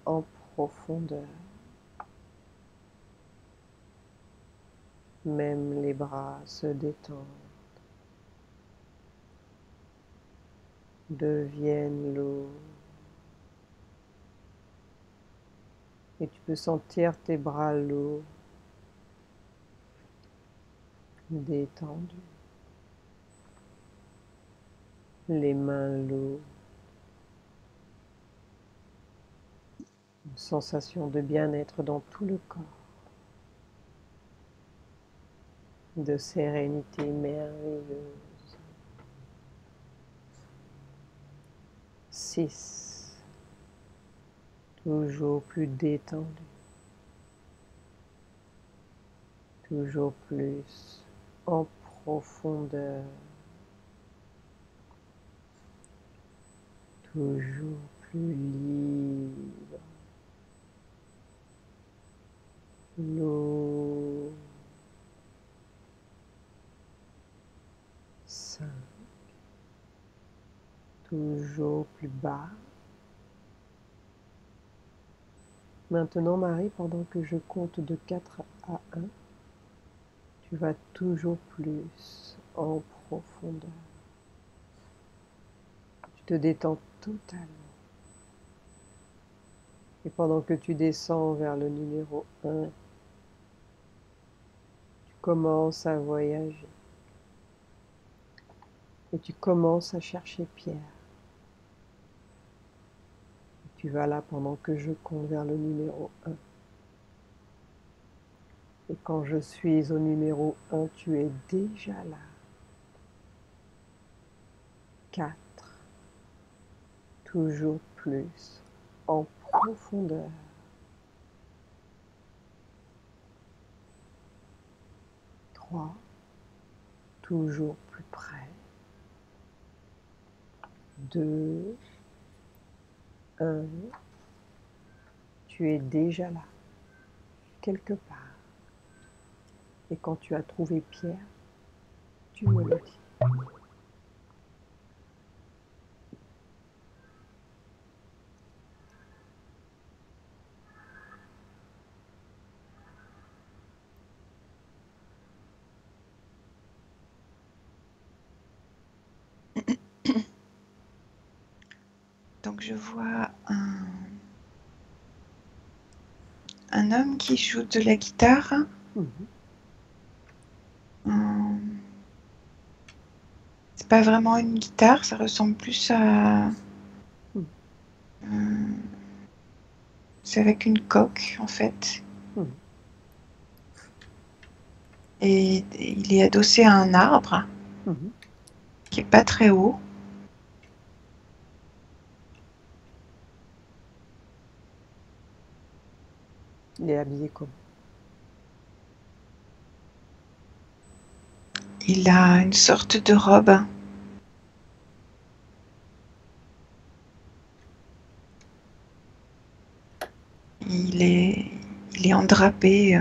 en profondeur. Même les bras se détendent, deviennent lourds. Et tu peux sentir tes bras lourds, détendus, les mains lourdes. Une sensation de bien-être dans tout le corps, de sérénité merveilleuse. 6. Toujours plus détendu, toujours plus en profondeur, toujours plus libre, lourd. 5. Toujours plus bas. Maintenant, Marie, pendant que je compte de 4 à 1, tu vas toujours plus en profondeur. Tu te détends totalement. Et pendant que tu descends vers le numéro 1, tu commences à voyager. Et tu commences à chercher Pierre. Et tu vas là pendant que je compte vers le numéro 1. Et quand je suis au numéro 1, tu es déjà là. 4. Toujours plus en profondeur. 3. Toujours plus près. 2. 1. Tu es déjà là, quelque part. Et quand tu as trouvé Pierre, tu me le dis. Donc je vois un homme qui joue de la guitare. C'est pas vraiment une guitare, ça ressemble plus à... c'est avec une coque en fait. Et il est adossé à un arbre qui est pas très haut. Il est habillé comment? Il a une sorte de robe. Il est endrapé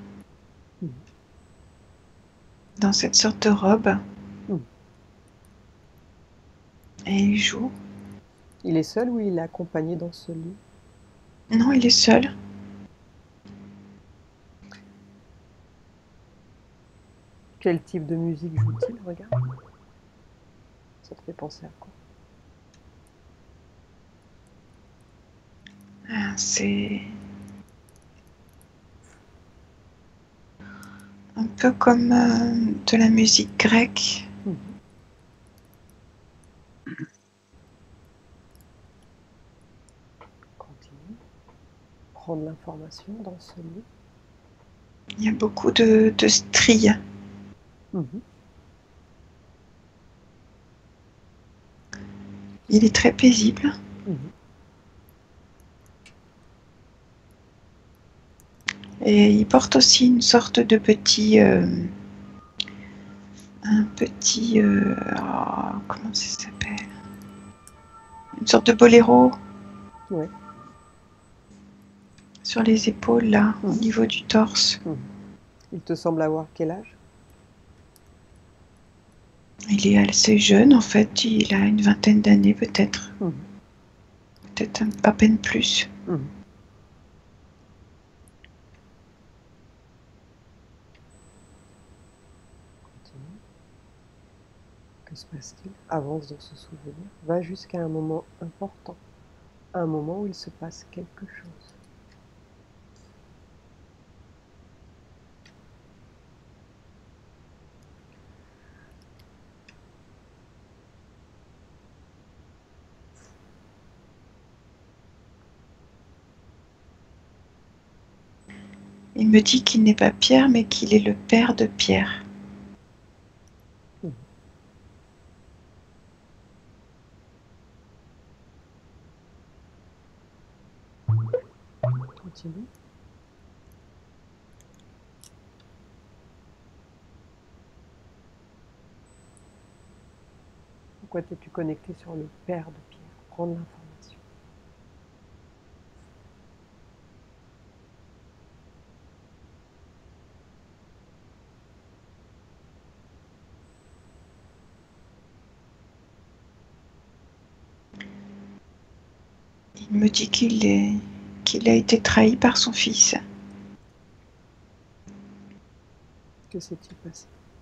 dans cette sorte de robe. Et il joue. Il est seul ou il est accompagné dans ce lieu? Non, il est seul. Quel type de musique joue-t-il? Regarde. Ça te fait penser à quoi? C'est un peu comme de la musique grecque. Continue. Prendre l'information dans ce lieu. Il y a beaucoup de stries. Il est très paisible. Et il porte aussi une sorte de petit... comment ça s'appelle? Une sorte de boléro. Ouais. Sur les épaules, là, au niveau du torse. Il te semble avoir quel âge? Il est assez jeune, en fait. Il a une vingtaine d'années, peut-être. Peut-être à peine plus. Que se passe-t-il? Avance dans ce souvenir, va jusqu'à un moment important, un moment où il se passe quelque chose. Il me dit qu'il n'est pas Pierre, mais qu'il est le père de Pierre. Continue. Pourquoi t'es-tu connecté sur le père de Pierre? Prendre l'information. Il me dit qu'il a été trahi par son fils. Que s'est-il passé?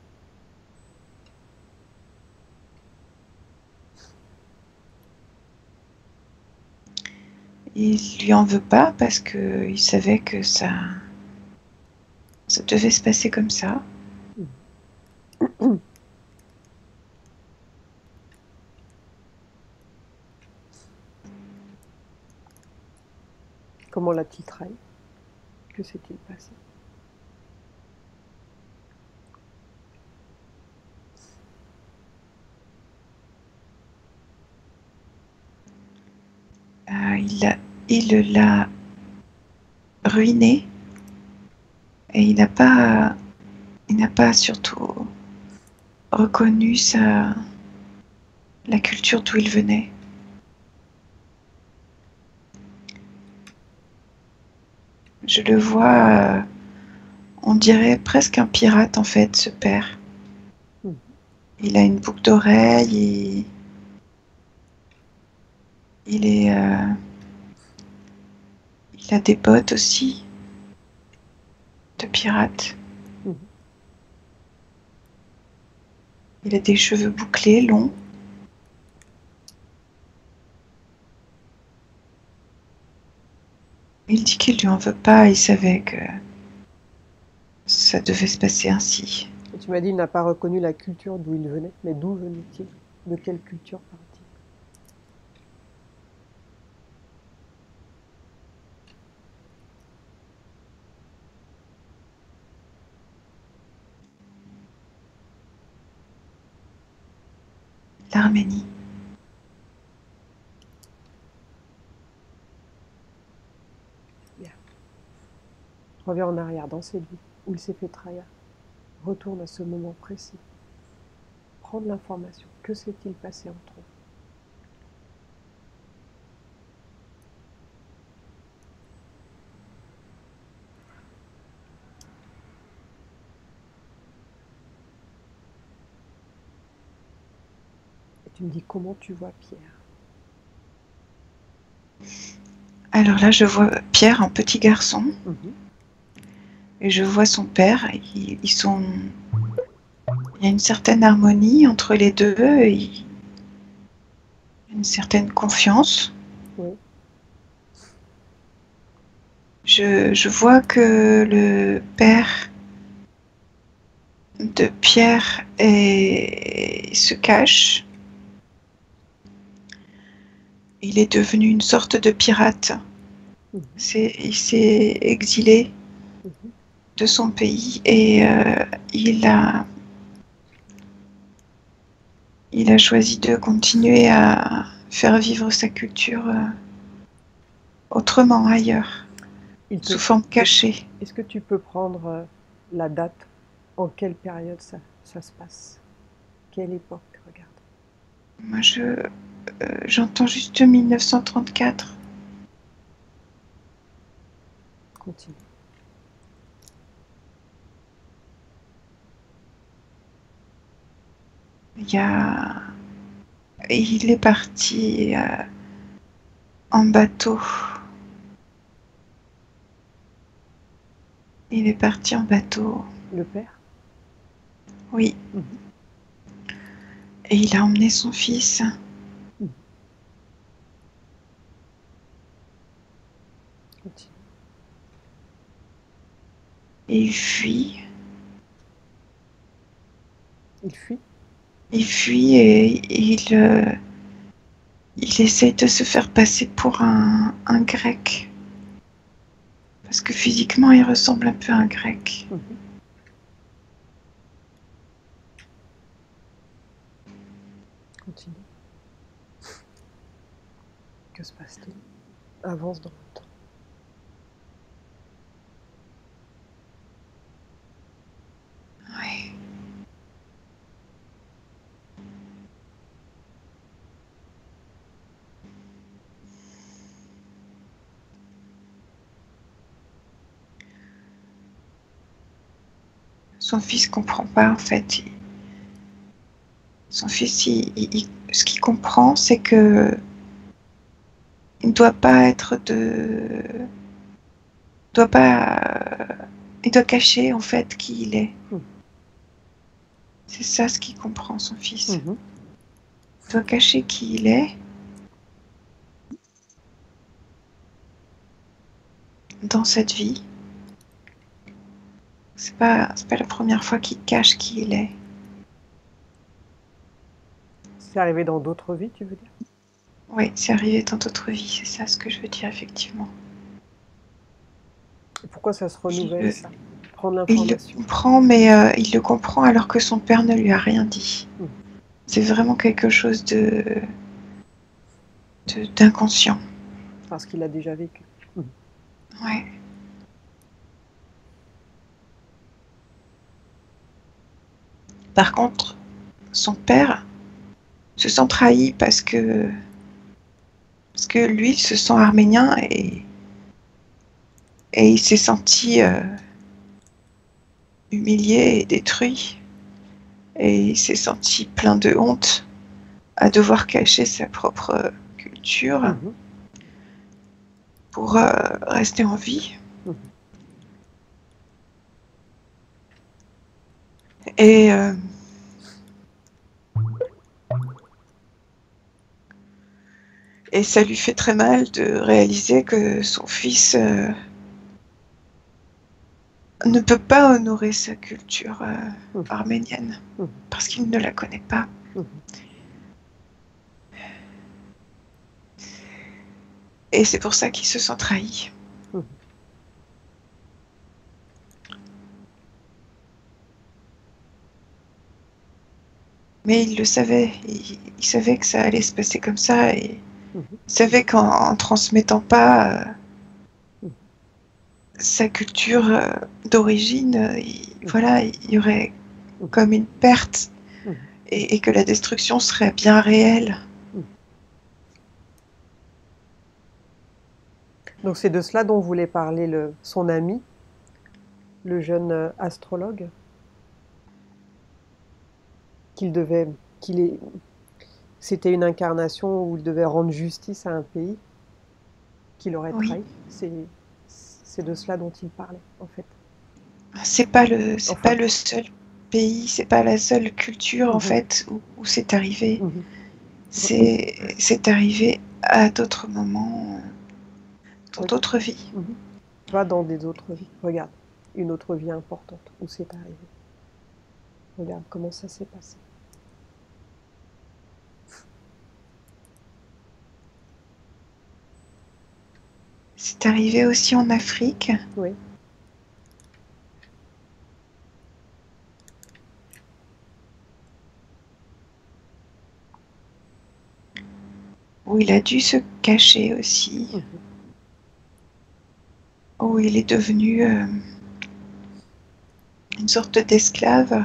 Il lui en veut pas parce qu'il savait que ça devait se passer comme ça. Comment l'a-t-il trahi? Que s'est-il passé? Il l'a ruiné et il n'a pas surtout reconnu la culture d'où il venait. Je le vois, on dirait presque un pirate en fait, ce père. Il a une boucle d'oreille et il a des bottes aussi de pirate. Il a des cheveux bouclés, longs. Il dit qu'il lui en veut pas, il savait que ça devait se passer ainsi. Et tu m'as dit qu'il n'a pas reconnu la culture d'où il venait, mais d'où venait-il? De quelle culture parlait-il? L'Arménie. Bien. Reviens en arrière dans cette vie où il s'est fait trahir. Retourne à ce moment précis. Prends de l'information. Que s'est-il passé entre eux? Et tu me dis comment tu vois Pierre? Alors là, je vois Pierre, un petit garçon. Et je vois son père. Il y a une certaine harmonie entre les deux. Une certaine confiance. Oui. Je vois que le père de Pierre se cache. Il est devenu une sorte de pirate. Il s'est exilé de son pays et il a choisi de continuer à faire vivre sa culture autrement, ailleurs, sous forme cachée. Est-ce que tu peux prendre la date? En quelle période ça se passe? Quelle époque? Regarde. Moi, j'entends juste 1934. Continue. Il est parti en bateau. Il est parti en bateau. Le père? Oui. Et il a emmené son fils. Continue. Et il fuit. Il fuit. Il fuit et il essaye de se faire passer pour un grec. Parce que physiquement, il ressemble un peu à un grec. Continue. Que se passe-t-il? Avance dans le temps. Ouais. Son fils comprend pas en fait. Son fils, ce qu'il comprend, c'est que il ne doit pas être doit pas, il doit cacher en fait qui il est. C'est ça ce qu'il comprend, son fils. Il doit cacher qui il est dans cette vie. C'est pas la première fois qu'il cache qui il est. C'est arrivé dans d'autres vies, tu veux dire? Oui, c'est arrivé dans d'autres vies, c'est ça ce que je veux dire, effectivement. Et pourquoi ça se renouvelle, ça? Prendre Il le l'information. comprend, mais il le comprend alors que son père ne lui a rien dit. C'est vraiment quelque chose d'inconscient. Parce qu'il a déjà vécu. Ouais. Par contre, son père se sent trahi parce que lui, il se sent arménien et il s'est senti humilié et détruit. Et il s'est senti plein de honte à devoir cacher sa propre culture pour rester en vie. Et ça lui fait très mal de réaliser que son fils ne peut pas honorer sa culture arménienne parce qu'il ne la connaît pas. Et c'est pour ça qu'il se sent trahi. Mais il le savait, il savait que ça allait se passer comme ça et il savait qu'en transmettant pas sa culture d'origine, voilà, il y aurait comme une perte et que la destruction serait bien réelle. Donc c'est de cela dont voulait parler son ami, le jeune astrologue, c'était une incarnation où il devait rendre justice à un pays qu'il aurait Oui. trahi. C'est de cela dont il parlait, en fait. C'est pas le seul pays, c'est pas la seule culture en fait où c'est arrivé. C'est arrivé à d'autres moments, dans d'autres vies. Va dans des autres vies. Regarde, une autre vie importante où c'est arrivé. Regarde comment ça s'est passé. C'est arrivé aussi en Afrique. Oui. Où il a dû se cacher aussi. Où il est devenu une sorte d'esclave.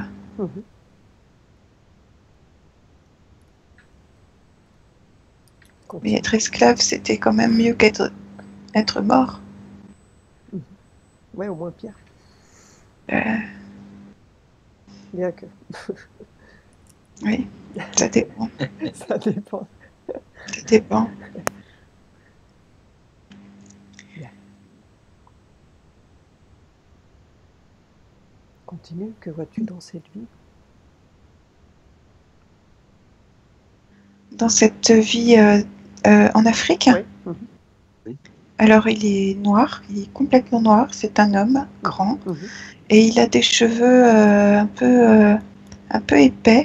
Mais être esclave, c'était quand même mieux qu'être mort. Ouais, au moins pire. Bien que. Oui, ça dépend. Ça dépend. Ça dépend. Bien. Continue, que vois-tu dans cette vie? dans cette vie en Afrique. Oui. Alors il est noir, il est complètement noir, c'est un homme grand et il a des cheveux un peu épais.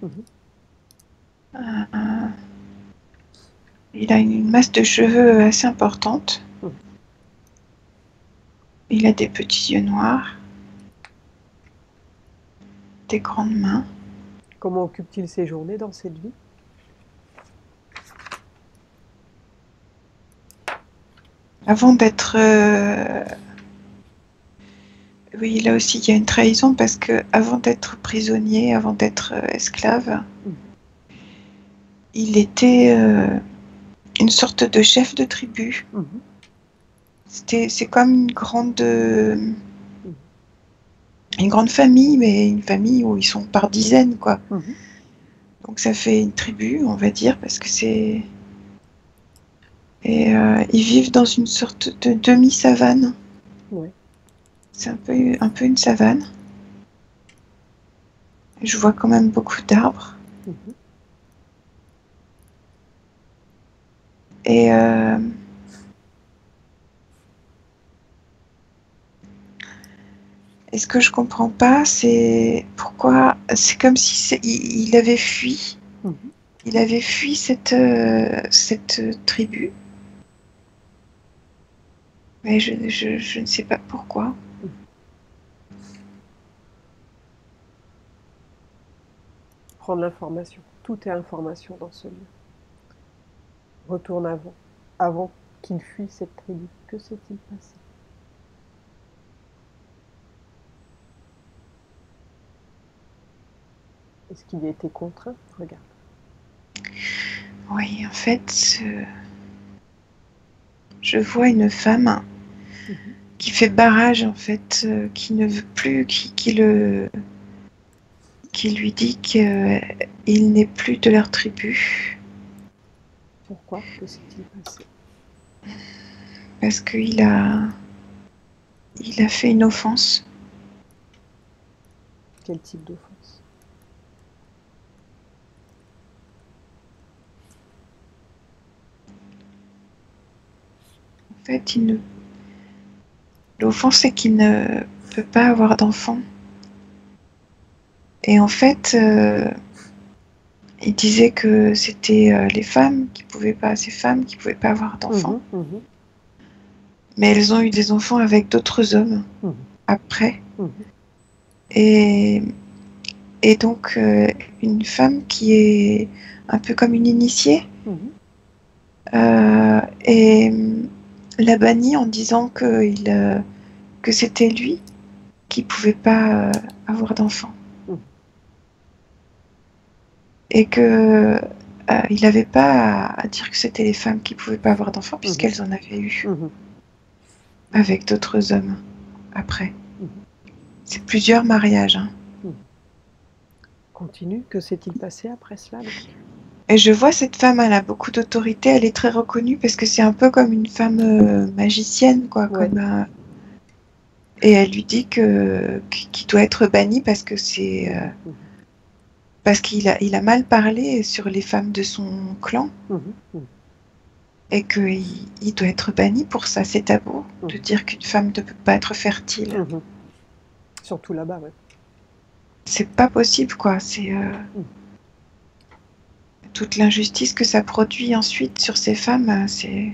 Il a une masse de cheveux assez importante. Il a des petits yeux noirs, des grandes mains. Comment occupe-t-il ses journées dans cette vie? Avant d'être... Oui, là aussi, il y a une trahison parce que avant d'être prisonnier, avant d'être esclave, il était une sorte de chef de tribu. C'est comme une grande famille, mais une famille où ils sont par dizaines, quoi. Donc ça fait une tribu, on va dire, parce que c'est... Et ils vivent dans une sorte de demi-savane. Oui. C'est un peu une savane. Et je vois quand même beaucoup d'arbres. Et ce que je comprends pas, c'est pourquoi... C'est comme si il avait fui. Il avait fui cette tribu. Mais je ne sais pas pourquoi. Prendre l'information. Tout est information dans ce lieu. Retourne avant qu'il fuit cette tribu. Que s'est-il passé? Est-ce qu'il a été contraint? Regarde. Oui, en fait, je vois une femme qui fait barrage, en fait, qui ne veut plus, qui lui dit qu'il n'est plus de leur tribu. Pourquoi? Que s'est-il passé? Parce qu'il a fait une offense. Quel type d'offense? En fait, l'offense, c'est qu'il ne peut pas avoir d'enfant. Et en fait, il disait que c'était les femmes qui pouvaient pas, ces femmes qui pouvaient pas avoir d'enfants. Mais elles ont eu des enfants avec d'autres hommes après. Et donc, une femme qui est un peu comme une initiée et l'a banni en disant que c'était lui qui pouvait pas avoir d'enfants. Et que il n'avait pas à dire que c'était les femmes qui pouvaient pas avoir d'enfants puisqu'elles en avaient eu avec d'autres hommes après. C'est plusieurs mariages. Continue. Que s'est-il passé après cela? Et je vois cette femme, elle a beaucoup d'autorité, elle est très reconnue parce que c'est un peu comme une femme magicienne, quoi. Ouais. Et elle lui dit qu'il doit être banni parce que parce qu'il a mal parlé sur les femmes de son clan. Et qu'il doit être banni pour ça. C'est tabou de dire qu'une femme ne peut pas être fertile. Surtout là-bas, ouais. C'est pas possible, quoi. C'est toute l'injustice que ça produit ensuite sur ces femmes. C'est.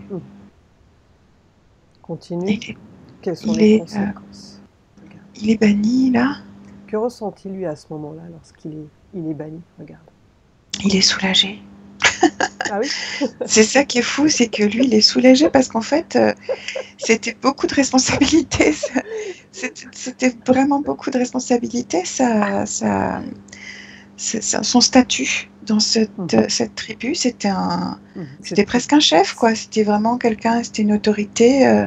Continue. Quelles sont les conséquences? Il est banni là. Que ressent-il lui à ce moment-là lorsqu'il est banni? Regarde. Il est soulagé. Ah oui. C'est ça qui est fou, c'est que lui, il est soulagé parce qu'en fait, c'était beaucoup de responsabilités. C'était vraiment beaucoup de responsabilités. Son statut dans cette tribu, c'était presque un chef, quoi. C'était vraiment quelqu'un, c'était une autorité.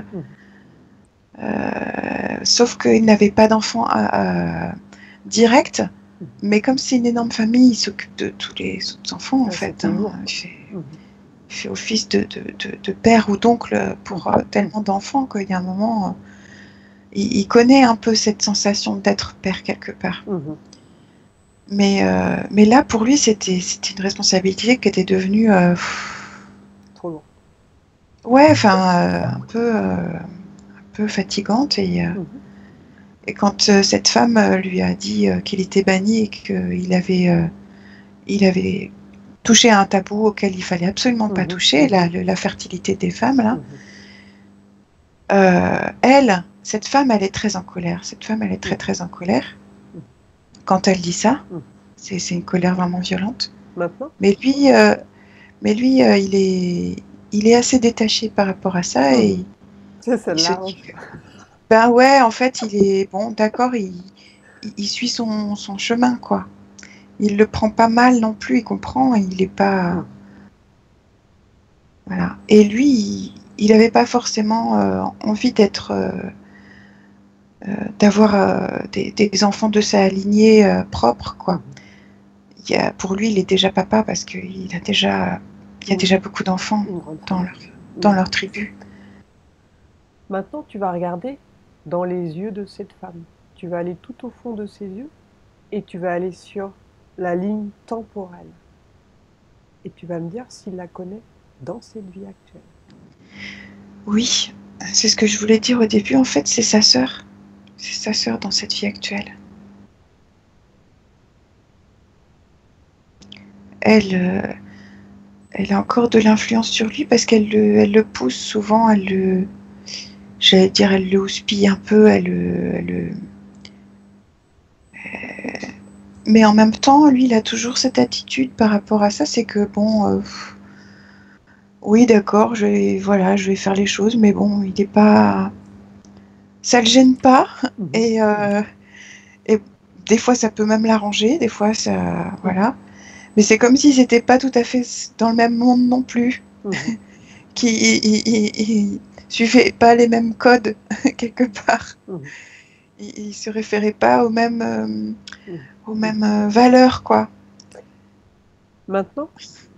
Sauf qu'il n'avait pas d'enfant direct. Mais comme c'est une énorme famille, il s'occupe de tous les autres enfants, en fait. Il fait office de père ou d'oncle pour tellement d'enfants qu'il y a un moment, il connaît un peu cette sensation d'être père quelque part. Mais là, pour lui, c'était une responsabilité qui était devenue... Trop lourd. ouais, enfin, un peu fatigante. Et quand cette femme lui a dit qu'il était banni et il avait touché à un tabou auquel il fallait absolument pas toucher, la fertilité des femmes, là, cette femme, elle est très en colère. Cette femme, elle est très, très en colère. Quand elle dit ça, c'est une colère vraiment violente. Maintenant? Mais lui, il est assez détaché par rapport à ça. Et Ça il se l'arrange. dit que, ben ouais, en fait, il est bon, d'accord, il suit son chemin, quoi. Il le prend pas mal non plus, il comprend, il est pas... Voilà. Et lui, il avait pas forcément envie d'avoir des enfants de sa lignée propre, quoi. Pour lui, il est déjà papa parce qu'il a déjà, il y a déjà beaucoup d'enfants dans leur tribu. Maintenant, tu vas regarder dans les yeux de cette femme. Tu vas aller tout au fond de ses yeux et tu vas aller sur la ligne temporelle. Et tu vas me dire s'il la connaît dans cette vie actuelle. Oui, c'est ce que je voulais dire au début. En fait, c'est sa sœur. C'est sa sœur dans cette vie actuelle. Elle, elle a encore de l'influence sur lui parce elle le pousse souvent, j'allais dire, elle le houspille un peu, mais en même temps, lui, il a toujours cette attitude par rapport à ça, c'est que bon, oui, d'accord, voilà, je vais faire les choses, mais bon, il est pas, ça le gêne pas, et des fois, ça peut même l'arranger, des fois, ça, voilà. Mais c'est comme s'ils n'étaient pas tout à fait dans le même monde non plus. Qui suivaient pas les mêmes codes quelque part. Ils se référaient pas aux mêmes valeurs, quoi. Maintenant,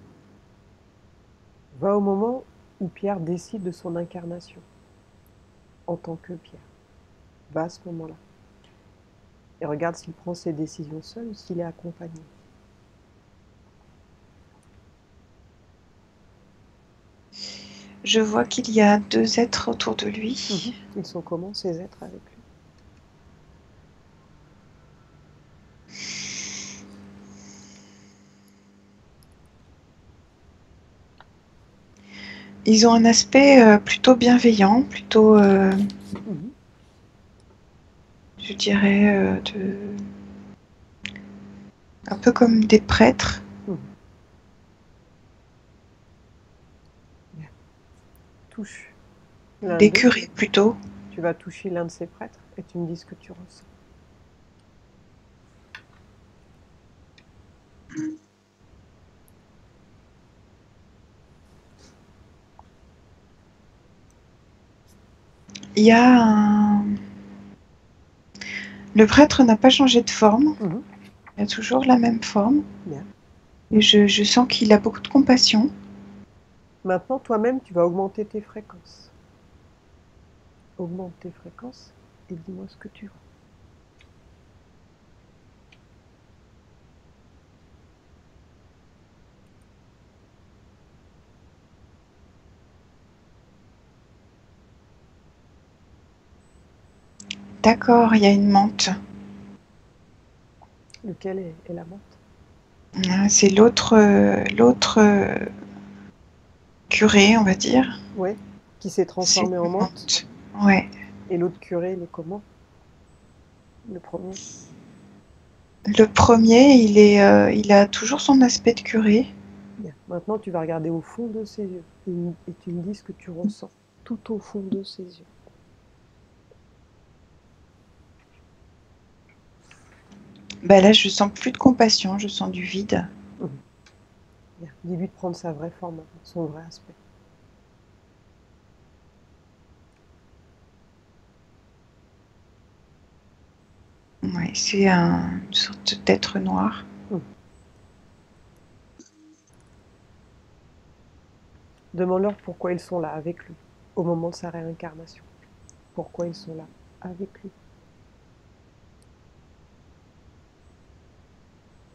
va au moment où Pierre décide de son incarnation en tant que Pierre. Va à ce moment-là. Et regarde s'il prend ses décisions seul ou s'il est accompagné. Je vois qu'il y a 2 êtres autour de lui. Ils sont comment ces êtres avec lui? Ils ont un aspect plutôt bienveillant, plutôt, je dirais, un peu comme des prêtres. Touche. Des curés plutôt. Tu vas toucher l'un de ces prêtres et tu me dis ce que tu ressens. Il y a un... Le prêtre n'a pas changé de forme. Il a toujours la même forme. Et je sens qu'il a beaucoup de compassion. Maintenant, toi-même, tu vas augmenter tes fréquences. Augmente tes fréquences et dis-moi ce que tu vois. D'accord, il y a une menthe. Lequel est la menthe? C'est l'autre curé, on va dire. Oui, qui s'est transformé en menthe. Ouais. Et l'autre curé, il est comment? Le premier? Le premier, il a toujours son aspect de curé. Bien. Maintenant, tu vas regarder au fond de ses yeux et tu me dis ce que tu ressens tout au fond de ses yeux. Bah là, je sens plus de compassion, je sens du vide. Bien. Dis-lui de prendre sa vraie forme, son vrai aspect. Ouais, c'est une sorte d'être noir. Demande-leur pourquoi ils sont là avec lui, au moment de sa réincarnation. Pourquoi ils sont là avec lui.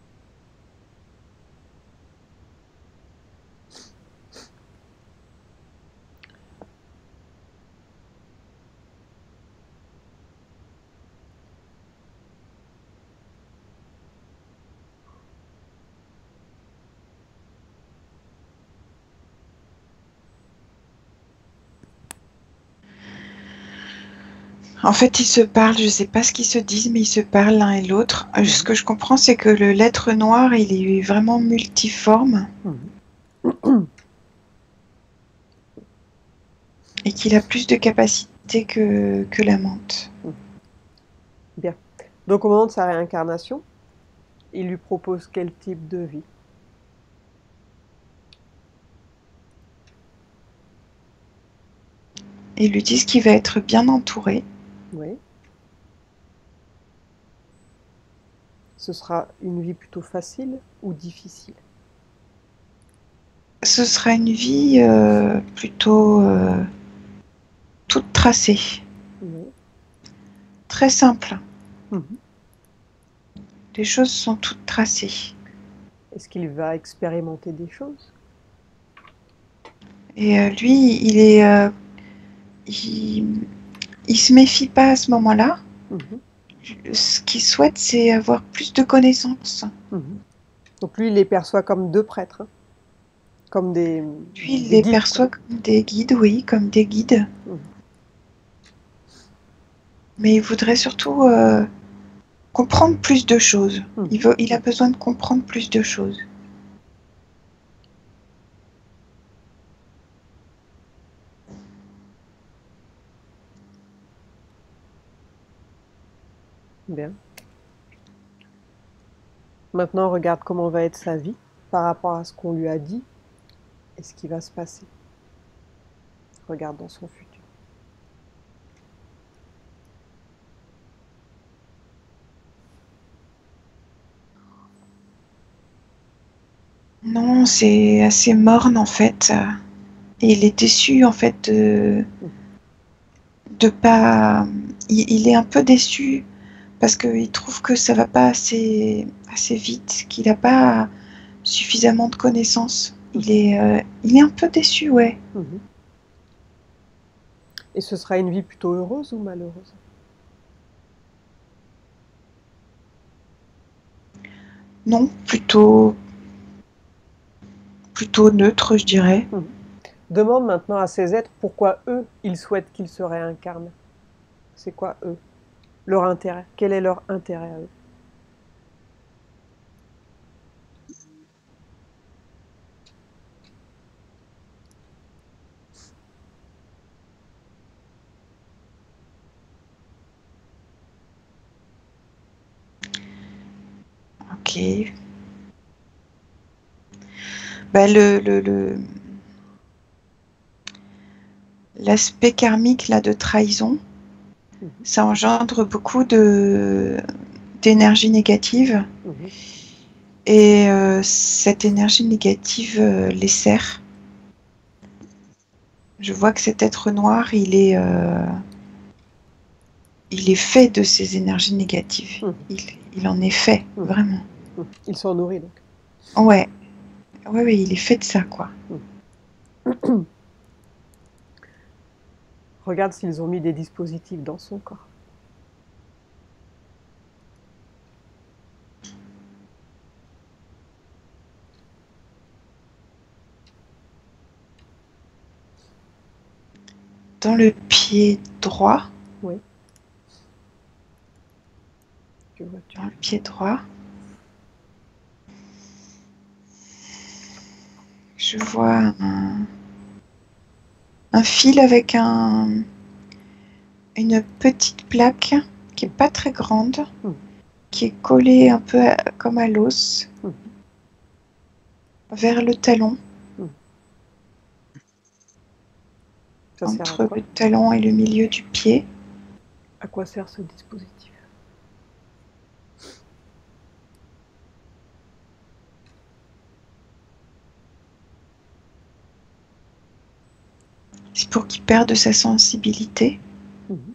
En fait, ils se parlent, je ne sais pas ce qu'ils se disent, mais ils se parlent l'un et l'autre. Ce que je comprends, c'est que le l'être noir, il est vraiment multiforme et qu'il a plus de capacités que la menthe. Bien. Donc au moment de sa réincarnation, il lui propose quel type de vie? Ils lui disent qu'il va être bien entouré. Oui. Ce sera une vie plutôt facile ou difficile? Ce sera une vie plutôt toute tracée, Oui. très simple. Mhm. Les choses sont toutes tracées. Est-ce qu'il va expérimenter des choses? Et lui, il se méfie pas à ce moment-là. Mhm. Ce qu'il souhaite, c'est avoir plus de connaissances. Mhm. Donc lui, il les perçoit comme deux prêtres, hein, comme Lui, il des les guides, quoi. perçoit comme des guides, oui, comme des guides. Mhm. Mais il voudrait surtout comprendre plus de choses. Mhm. Il a besoin de comprendre plus de choses. Bien. Maintenant, regarde comment va être sa vie par rapport à ce qu'on lui a dit et ce qui va se passer. Regarde dans son futur. Non, c'est assez morne en fait. Et il est déçu en fait de pas. Il est un peu déçu parce qu'il trouve que ça va pas assez vite, qu'il n'a pas suffisamment de connaissances. Il est un peu déçu, ouais. Mhm. Et ce sera une vie plutôt heureuse ou malheureuse? Non, plutôt neutre, je dirais. Mhm. Demande maintenant à ces êtres pourquoi eux, ils souhaitent qu'ils se réincarnent. C'est quoi eux? Leur intérêt? Quel est leur intérêt à eux? Ok. Bah, l'aspect karmique là, de trahison, Mhm. ça engendre beaucoup d'énergie négative. Mhm. Et cette énergie négative les sert. Je vois que cet être noir, il est fait de ces énergies négatives. Mhm. Il en est fait, Mhm. vraiment. Mhm. Ils sont nourris donc. Ouais, ouais, ouais, il est fait de ça, quoi. Mhm. Regarde s'ils ont mis des dispositifs dans son corps. Dans le pied droit, Oui. Que vois-tu? dans le pied droit, je vois un fil avec une petite plaque qui est pas très grande, Mhm. qui est collée un peu comme à l'os, Mhm. vers le talon, Mhm. Ça sert à entre quoi? le talon et le milieu du pied. À quoi sert ce dispositif? C'est pour qu'il perde sa sensibilité. Mhm.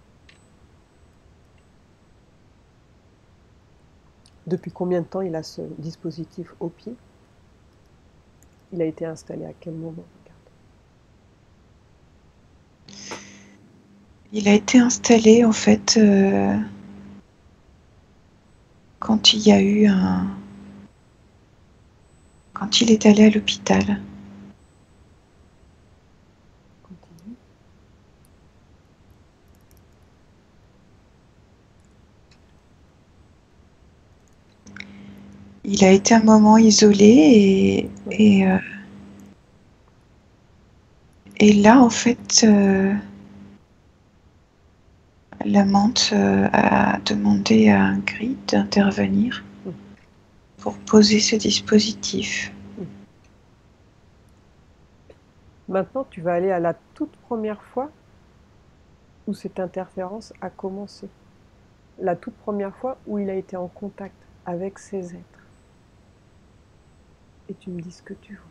Depuis combien de temps il a ce dispositif au pied? Il a été installé à quel moment? Regarde. Il a été installé en fait quand il y a eu quand il est allé à l'hôpital. Continue. il a été un moment isolé et là, en fait, l'amante a demandé à Ingrid d'intervenir pour poser ce dispositif. Maintenant, tu vas aller à la toute première fois où cette interférence a commencé. La toute première fois où il a été en contact avec ces êtres. Et tu me dis ce que tu vois.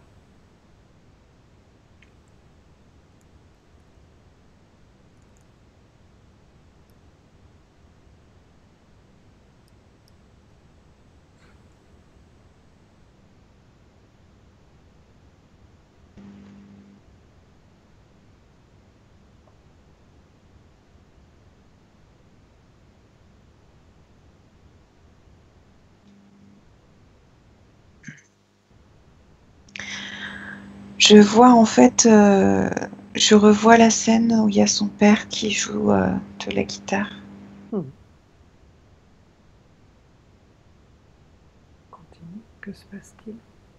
Je vois en fait, je revois la scène où il y a son père qui joue de la guitare. Continue, que se passe-t-il?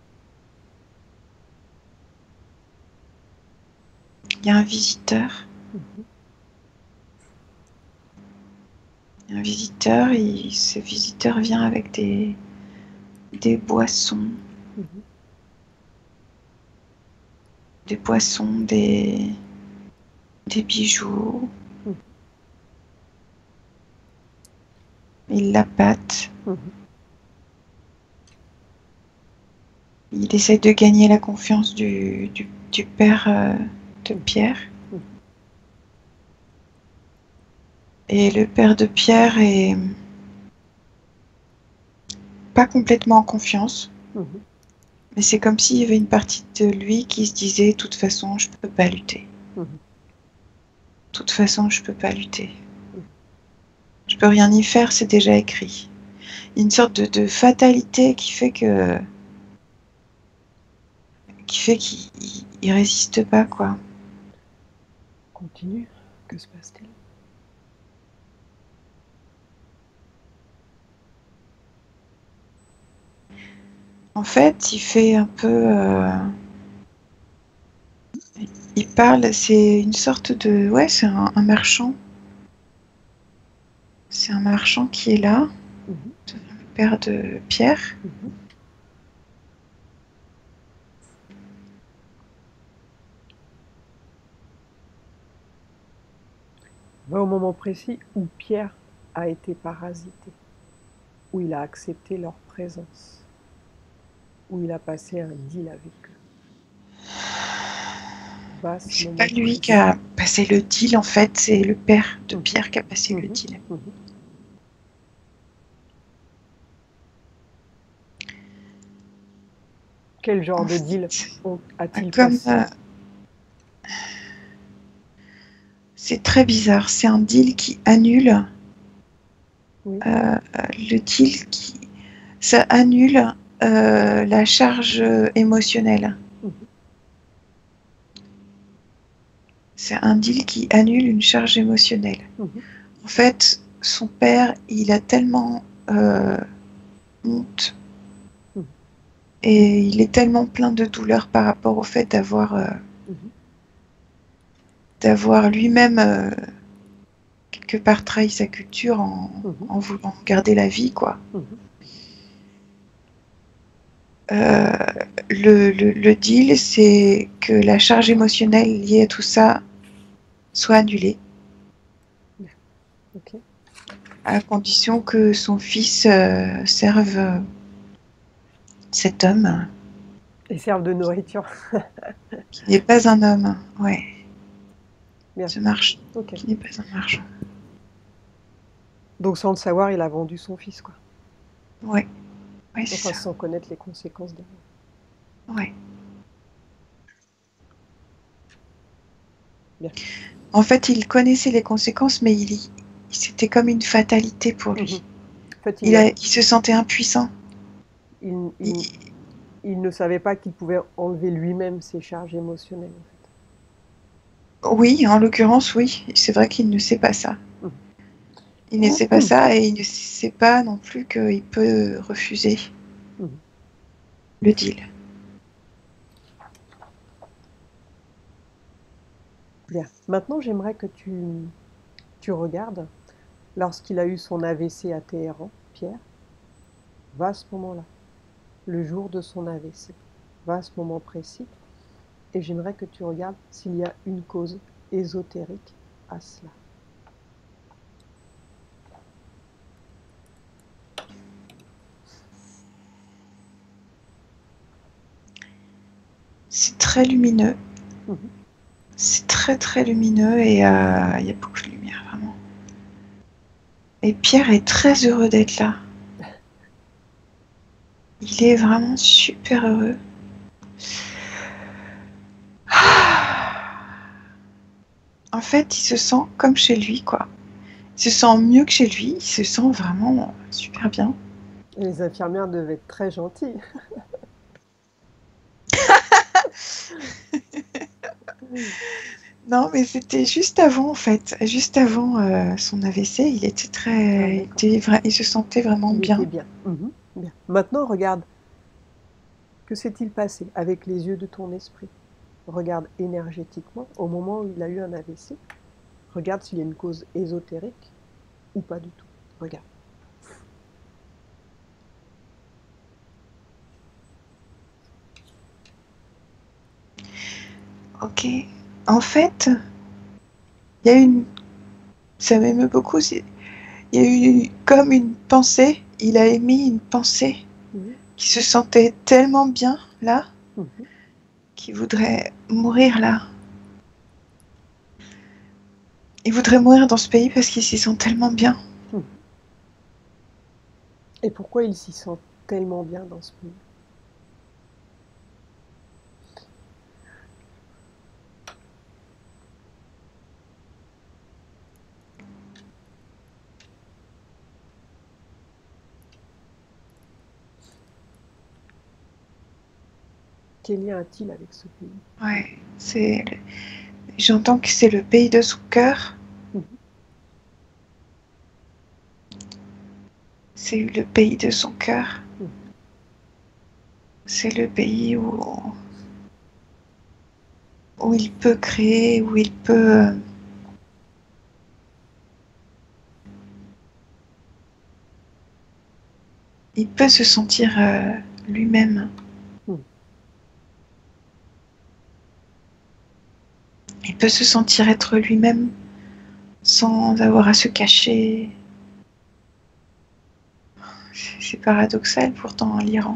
Il y a un visiteur. Un visiteur, et ce visiteur vient avec des boissons. Des poissons, des bijoux. Il l'appâte. Il essaie de gagner la confiance du père de Pierre. Et le père de Pierre est pas complètement en confiance. Mais c'est comme s'il y avait une partie de lui qui se disait de toute façon, je peux pas lutter. De toute façon, je peux pas lutter. Je peux rien y faire, c'est déjà écrit. Il y a une sorte de fatalité qui fait qu'il résiste pas, quoi. Continue, que se passe-t-il? En fait, il fait un peu... il parle, c'est une sorte de... Ouais, c'est un marchand. C'est un marchand qui est là, le père de Pierre. Va au moment précis où Pierre a été parasité, où il a accepté leur présence, où il a passé un deal avec eux. C'est pas lui qui a passé le deal, en fait, c'est le père de Pierre qui a passé le deal. Quel genre de deal a-t-il passé? C'est très bizarre, c'est un deal qui annule le deal qui... Ça annule la charge émotionnelle. C'est un deal qui annule une charge émotionnelle. En fait, son père, il a tellement honte et il est tellement plein de douleur par rapport au fait d'avoir lui-même quelque part trahi sa culture en voulant garder la vie, quoi. Le deal, c'est que la charge émotionnelle liée à tout ça soit annulée. À condition que son fils serve cet homme. Et serve de nourriture. Qui n'est pas un homme, ouais. Bien. Ce marchand, qui n'est pas un marchand. Donc sans le savoir, il a vendu son fils, quoi. Ouais. Ouais, c'est ça. Sans connaître les conséquences derrière. Ouais. Bien. En fait, il connaissait les conséquences, mais c'était comme une fatalité pour lui. En fait, il se sentait impuissant. Il ne savait pas qu'il pouvait enlever lui-même ses charges émotionnelles, en fait. Oui, en l'occurrence, oui. C'est vrai qu'il ne sait pas ça. Il ne sait pas ça et il ne sait pas non plus qu'il peut refuser. le deal. Bien. Maintenant, j'aimerais que tu regardes, lorsqu'il a eu son AVC à Téhéran, Pierre, va à ce moment-là, le jour de son AVC, va à ce moment précis, et j'aimerais que tu regardes s'il y a une cause ésotérique à cela. C'est très lumineux. C'est très très lumineux et il y a beaucoup de lumière, vraiment. Et Pierre est très heureux d'être là. Il est vraiment super heureux. En fait, il se sent comme chez lui, quoi. Il se sent mieux que chez lui, il se sent vraiment super bien. Et les infirmières devaient être très gentilles. Non, mais c'était juste avant, en fait. Juste avant son AVC, il était très... il se sentait vraiment bien. Il était bien. Bien. Maintenant, regarde. Que s'est-il passé avec les yeux de ton esprit? Regarde énergétiquement, au moment où il a eu un AVC. Regarde s'il y a une cause ésotérique ou pas du tout. Regarde. Ok. En fait, il y a une... Ça m'émeut beaucoup. Il y a eu comme une pensée. Il a émis une pensée qui se sentait tellement bien là, qu'il voudrait mourir là. Il voudrait mourir dans ce pays parce qu'il s'y sent tellement bien. Et pourquoi il s'y sent tellement bien dans ce pays? Quel lien a-t-il avec ce pays? Ouais, j'entends que c'est le pays de son cœur. C'est le pays de son cœur. C'est le pays où il peut créer, où il peut... il peut se sentir lui-même. Il peut se sentir être lui-même sans avoir à se cacher. C'est paradoxal pourtant en l'Iran.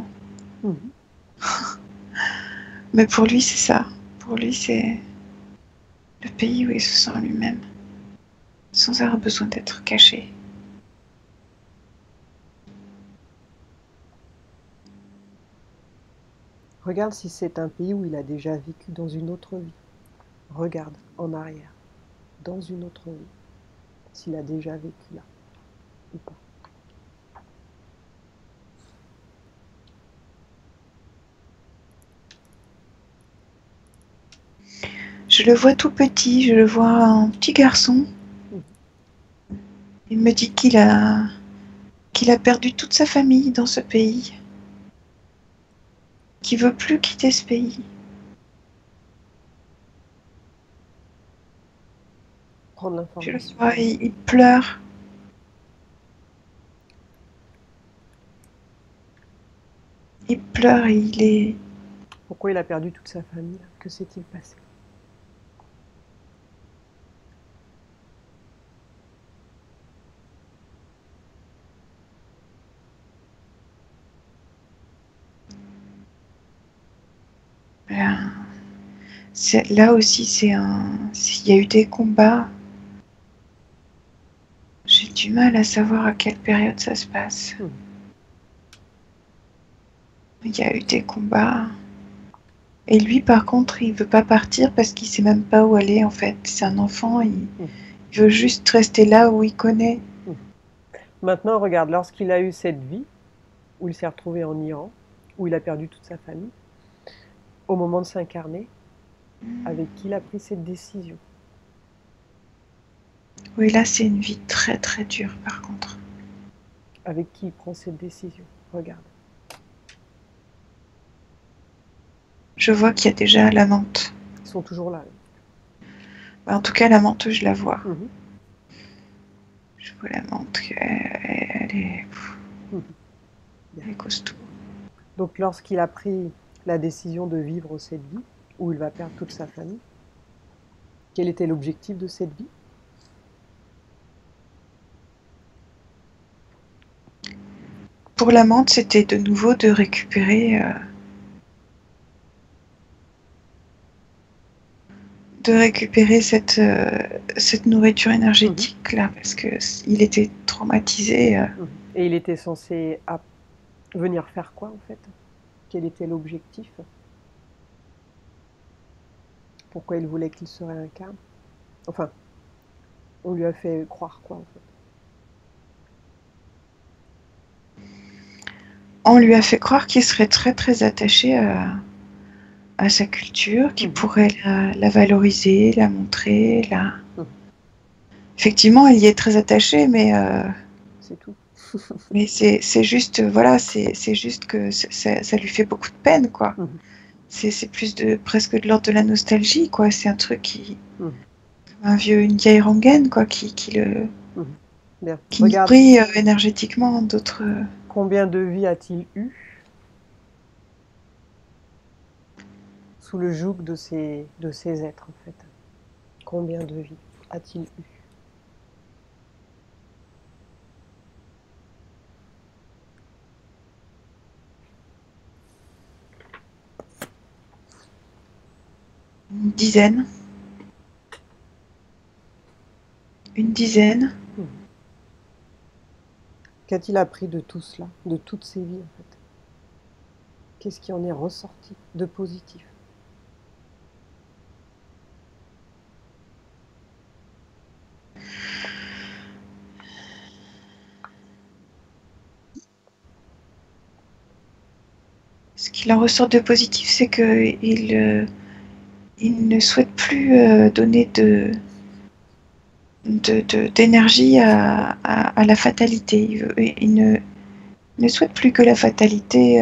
Mais pour lui, c'est ça. Pour lui, c'est le pays où il se sent lui-même, sans avoir besoin d'être caché. Regarde si c'est un pays où il a déjà vécu dans une autre vie. Regarde en arrière, dans une autre vie, s'il a déjà vécu là ou pas. Je le vois tout petit, je le vois un petit garçon. Il me dit qu'il a perdu toute sa famille dans ce pays, qu'il veut plus quitter ce pays. Prendre l'information. Je le vois, il pleure. Il pleure et il est... Pourquoi il a perdu toute sa famille? Que s'est-il passé? Là aussi, il y a eu des combats. J'ai du mal à savoir à quelle période ça se passe. Il y a eu des combats. Et lui, par contre, il veut pas partir parce qu'il sait même pas où aller, en fait. C'est un enfant, il veut juste rester là où il connaît. Maintenant, regarde, lorsqu'il a eu cette vie, où il s'est retrouvé en Iran, où il a perdu toute sa famille, au moment de s'incarner, avec qui il a pris cette décision? Oui, là, c'est une vie très très dure, par contre. Avec qui il prend cette décision? Regarde. Je vois qu'il y a déjà la menthe. Ils sont toujours là. En tout cas, la menthe, je la vois. Mmh. Je vois la menthe, elle est costaud. Donc lorsqu'il a pris la décision de vivre cette vie, où il va perdre toute sa famille, quel était l'objectif de cette vie? Pour la menthe, c'était de nouveau de récupérer cette nourriture énergétique là, parce que il était traumatisé. Et il était censé venir faire quoi en fait? Quel était l'objectif? Pourquoi il voulait qu'il se réincarne? Enfin, on lui a fait croire quoi en fait? On lui a fait croire qu'il serait très très attaché à sa culture, qu'il pourrait la valoriser, la montrer. Effectivement, il y est très attaché, mais c'est tout. Mais c'est juste, voilà, c'est juste que ça lui fait beaucoup de peine, quoi. C'est plus presque de l'ordre de la nostalgie, quoi. C'est un truc qui, une vieille rengaine, quoi, qui nourrit énergétiquement d'autres. Combien de vies a-t-il eu sous le joug de ces êtres, en fait? Combien de vies a-t-il eu? Une dizaine. Une dizaine. Qu'a-t-il appris de tout cela, de toutes ces vies, en fait? Qu'est-ce qui en est ressorti de positif? Ce qu'il en ressort de positif, c'est qu'il il ne souhaite plus donner d'énergie à la fatalité. Il ne souhaite plus que la fatalité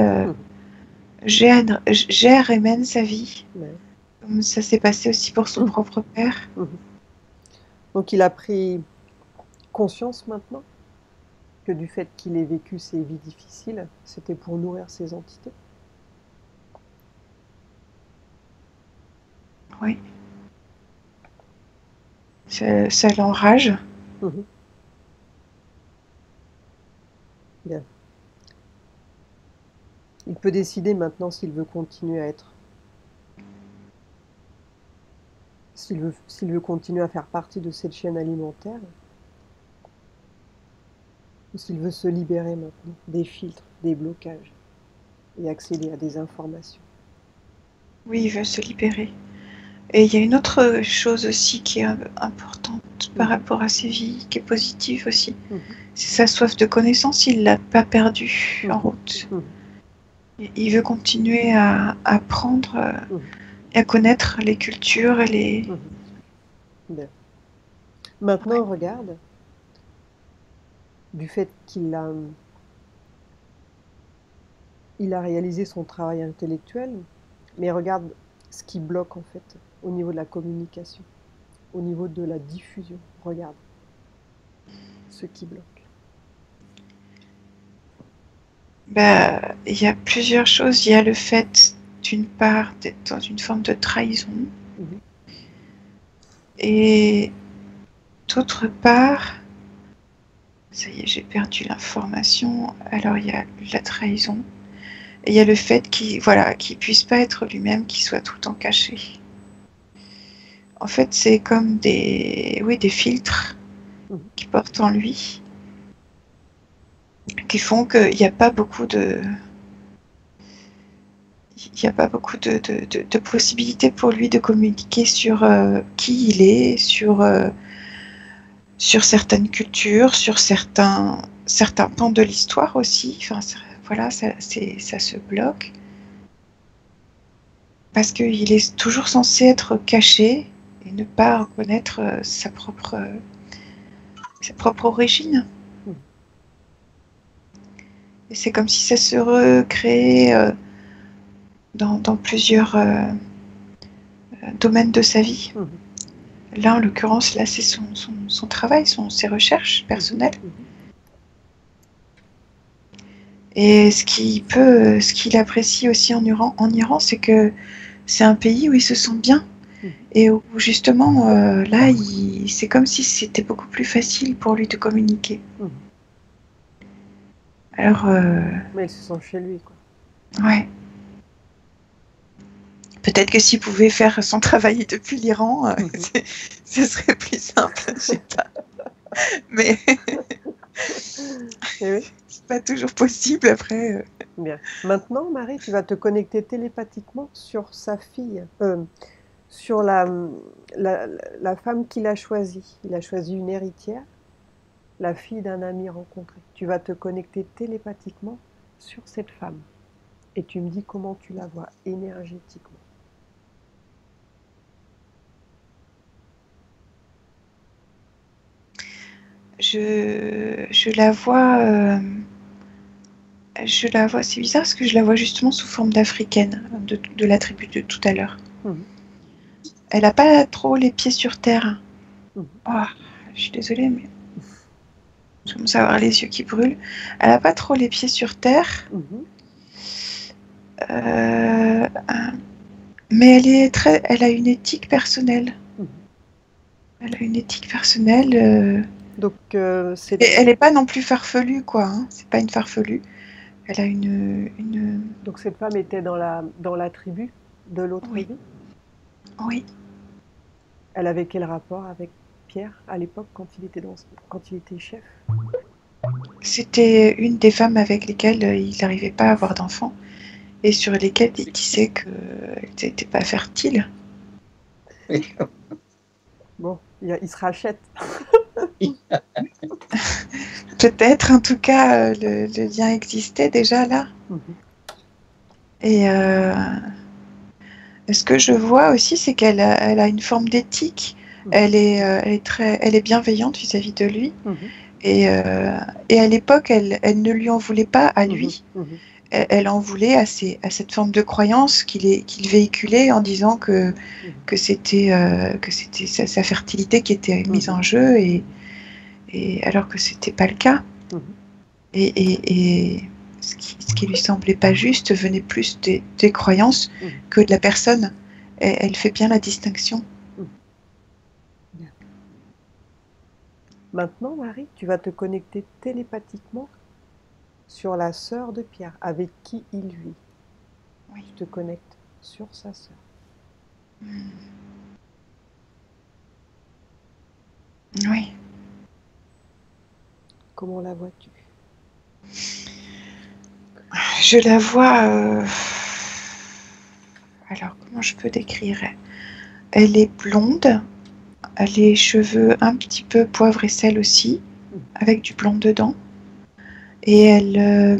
gère et mène sa vie. Comme ça s'est passé aussi pour son propre père. Donc il a pris conscience maintenant que du fait qu'il ait vécu ces vies difficiles, c'était pour nourrir ces entités. Oui. Ça l'enrage. Bien. Il peut décider maintenant s'il veut continuer à être. S'il veut continuer à faire partie de cette chaîne alimentaire, ou s'il veut se libérer maintenant des filtres, des blocages, et accéder à des informations. Oui, il veut se libérer. Et il y a une autre chose aussi qui est importante par rapport à ses vies, qui est positive aussi. C'est sa soif de connaissance, il ne l'a pas perdue en route. Il veut continuer à apprendre et à connaître les cultures et les... Bien. Maintenant, regarde, du fait qu'il a réalisé son travail intellectuel, mais regarde ce qui bloque en fait au niveau de la communication, au niveau de la diffusion. Regarde ce qui bloque. Il y a plusieurs choses. Il y a le fait, d'une part, d'être dans une forme de trahison. Et d'autre part, ça y est, j'ai perdu l'information. Alors il y a la trahison. Et il y a le fait qu'il puisse pas être lui-même, qu'il soit tout le temps caché. En fait, c'est comme des filtres qui portent en lui, qui font qu'il n'y a pas beaucoup de possibilités pour lui de communiquer sur qui il est, sur certaines cultures, sur certains pans de l'histoire aussi. Enfin, voilà, ça se bloque. Parce qu'il est toujours censé être caché et ne pas reconnaître sa propre origine. Et c'est comme si ça se recréait dans plusieurs domaines de sa vie. Là, en l'occurrence, là, c'est son travail, ses recherches personnelles. Et ce qu'il apprécie aussi en Iran, c'est que c'est un pays où il se sent bien. Et où justement, là, c'est comme si c'était beaucoup plus facile pour lui de communiquer. Alors, mais il se sent chez lui, quoi. Ouais. Peut-être que s'il pouvait faire son travail depuis l'Iran, ce serait plus simple, je sais pas. Mais oui. C'est pas toujours possible après. Bien. Maintenant, Marie, tu vas te connecter télépathiquement sur sa fille, sur la femme qu'il a choisie. Il a choisi une héritière, la fille d'un ami rencontré. Tu vas te connecter télépathiquement sur cette femme. Et tu me dis comment tu la vois énergétiquement. Je la vois... c'est bizarre parce que je la vois justement sous forme d'africaine, de la tribu de tout à l'heure. Elle n'a pas trop les pieds sur terre. Oh, je suis désolée, mais je commence à avoir les yeux qui brûlent. Elle n'a pas trop les pieds sur terre. Mais elle a une éthique personnelle. Elle a une éthique personnelle. Donc, elle n'est pas non plus farfelue, quoi. Hein. C'est pas une farfelue. Elle a une... Donc cette femme était dans la tribu de l'autre vie ? Oui. Elle avait quel rapport avec Pierre à l'époque quand il était chef ? C'était une des femmes avec lesquelles il n'arrivait pas à avoir d'enfants et sur lesquelles il disait qu'elles n'étaient pas fertiles. Bon, il se rachète. Peut-être, en tout cas, le lien existait déjà là. Et ce que je vois aussi, c'est qu'elle a une forme d'éthique. Elle est bienveillante vis-à-vis de lui. Et à l'époque, elle ne lui en voulait pas à lui. Elle en voulait à cette forme de croyance qu'il véhiculait en disant que c'était sa fertilité qui était mise en jeu, et alors que c'était pas le cas. Et ce qui lui semblait pas juste venait plus des croyances que de la personne. Elle fait bien la distinction. Bien. Maintenant, Marie, tu vas te connecter télépathiquement sur la sœur de Pierre, avec qui il vit. Oui. Tu te connectes sur sa sœur. Oui. Comment la vois-tu ? Je la vois... Alors, comment je peux décrire ? Elle est blonde, elle a les cheveux un petit peu poivre et sel aussi, avec du blond dedans. Et elle...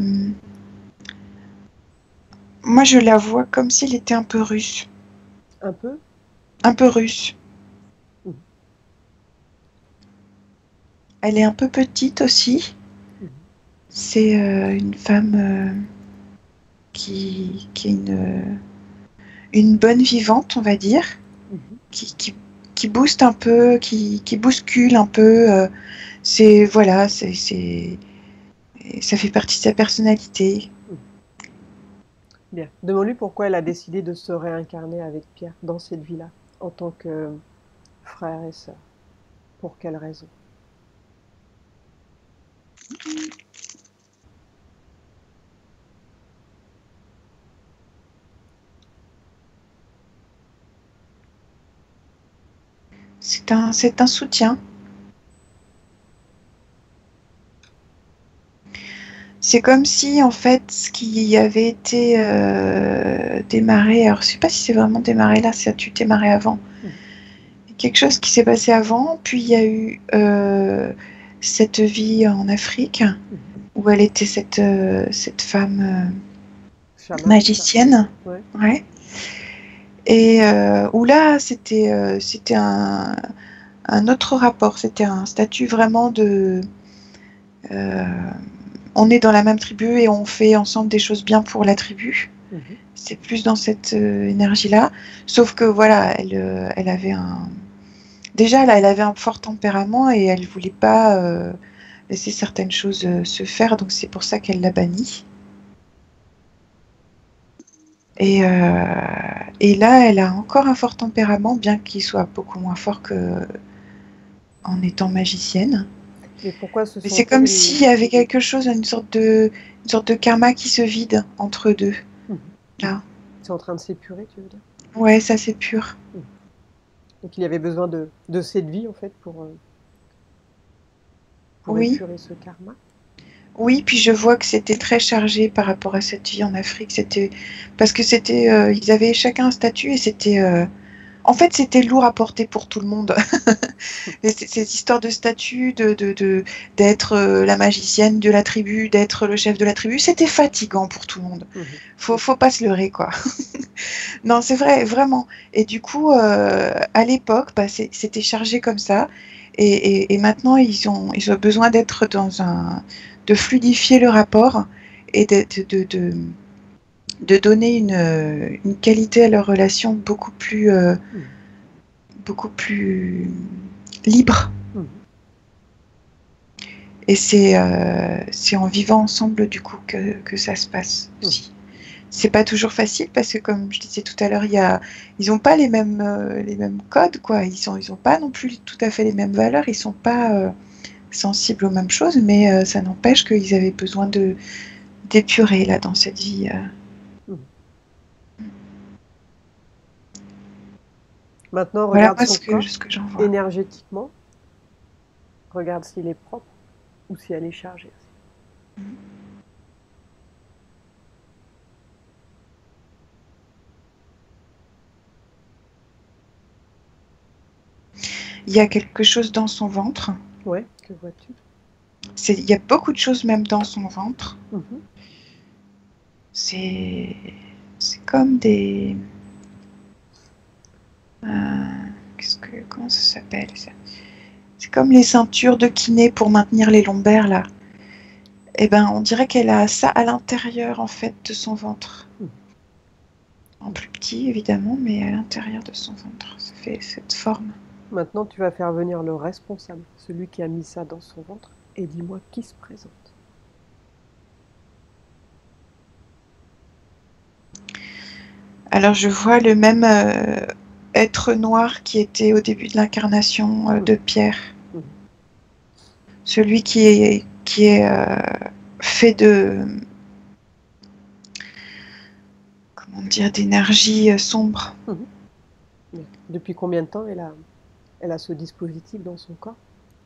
Moi, je la vois comme s'il était un peu russe. Un peu ? Un peu russe. Elle est un peu petite aussi. C'est une femme qui est une bonne vivante, on va dire, qui booste un peu, qui bouscule un peu. Ça fait partie de sa personnalité. Bien. Demande-lui pourquoi elle a décidé de se réincarner avec Pierre dans cette vie-là, en tant que frère et sœur. Pour quelle raison ? C'est un soutien. C'est comme si, en fait, ce qui avait été démarré, alors je ne sais pas si c'est vraiment démarré là, ça a dû démarrer avant. Quelque chose qui s'est passé avant, puis il y a eu cette vie en Afrique, où elle était cette femme magicienne. Ouais. Et où là, c'était un autre rapport, c'était un statut vraiment de... on est dans la même tribu et on fait ensemble des choses bien pour la tribu. C'est plus dans cette énergie-là. Sauf que voilà, elle avait un... Déjà, là, elle avait un fort tempérament et elle voulait pas laisser certaines choses se faire, donc c'est pour ça qu'elle l'a bannie. Et là, elle a encore un fort tempérament, bien qu'il soit beaucoup moins fort qu'en étant magicienne. Mais pourquoi se Mais c'est comme sent-elle... s'il y avait quelque chose, une sorte de karma qui se vide entre eux deux. Là. C'est en train de s'épurer, tu veux dire? Ouais, ça c'est pur. Donc il y avait besoin de cette vie, en fait, pour Oui. épurer ce karma. Oui, puis je vois que c'était très chargé par rapport à cette vie en Afrique. C'était parce que c'était, ils avaient chacun un statut et c'était, en fait, c'était lourd à porter pour tout le monde. Et ces histoires de statut, d'être la magicienne de la tribu, d'être le chef de la tribu, c'était fatigant pour tout le monde. Faut pas se leurrer, quoi. Non, c'est vrai, vraiment. Et du coup, à l'époque, bah, c'était chargé comme ça. Et maintenant, ils ont besoin d'être de fluidifier le rapport et de donner une qualité à leur relation beaucoup plus libre. Et c'est en vivant ensemble, du coup, que ça se passe aussi. C'est pas toujours facile parce que, comme je disais tout à l'heure, ils n'ont pas les mêmes codes, quoi. Ils ont pas non plus tout à fait les mêmes valeurs. Ils sont pas sensibles aux mêmes choses, mais ça n'empêche qu'ils avaient besoin d'épurer là dans cette vie. Maintenant, Voilà regarde moi son corps ce que j'en vois. énergétiquement. Regarde s'il est propre ou si elle est chargée aussi. Il y a quelque chose dans son ventre. Ouais, que vois-tu? Il y a beaucoup de choses même dans son ventre. C'est comme des... comment ça s'appelle ça? C'est comme les ceintures de kiné pour maintenir les lombaires, là. Eh ben, on dirait qu'elle a ça à l'intérieur, en fait, de son ventre. En plus petit, évidemment, mais à l'intérieur de son ventre. Ça fait cette forme. Maintenant, tu vas faire venir le responsable, celui qui a mis ça dans son ventre, et dis-moi qui se présente. Alors, je vois le même être noir qui était au début de l'incarnation de Pierre. Celui qui est fait de... comment dire, d'énergie sombre. Depuis combien de temps elle a ce dispositif dans son corps?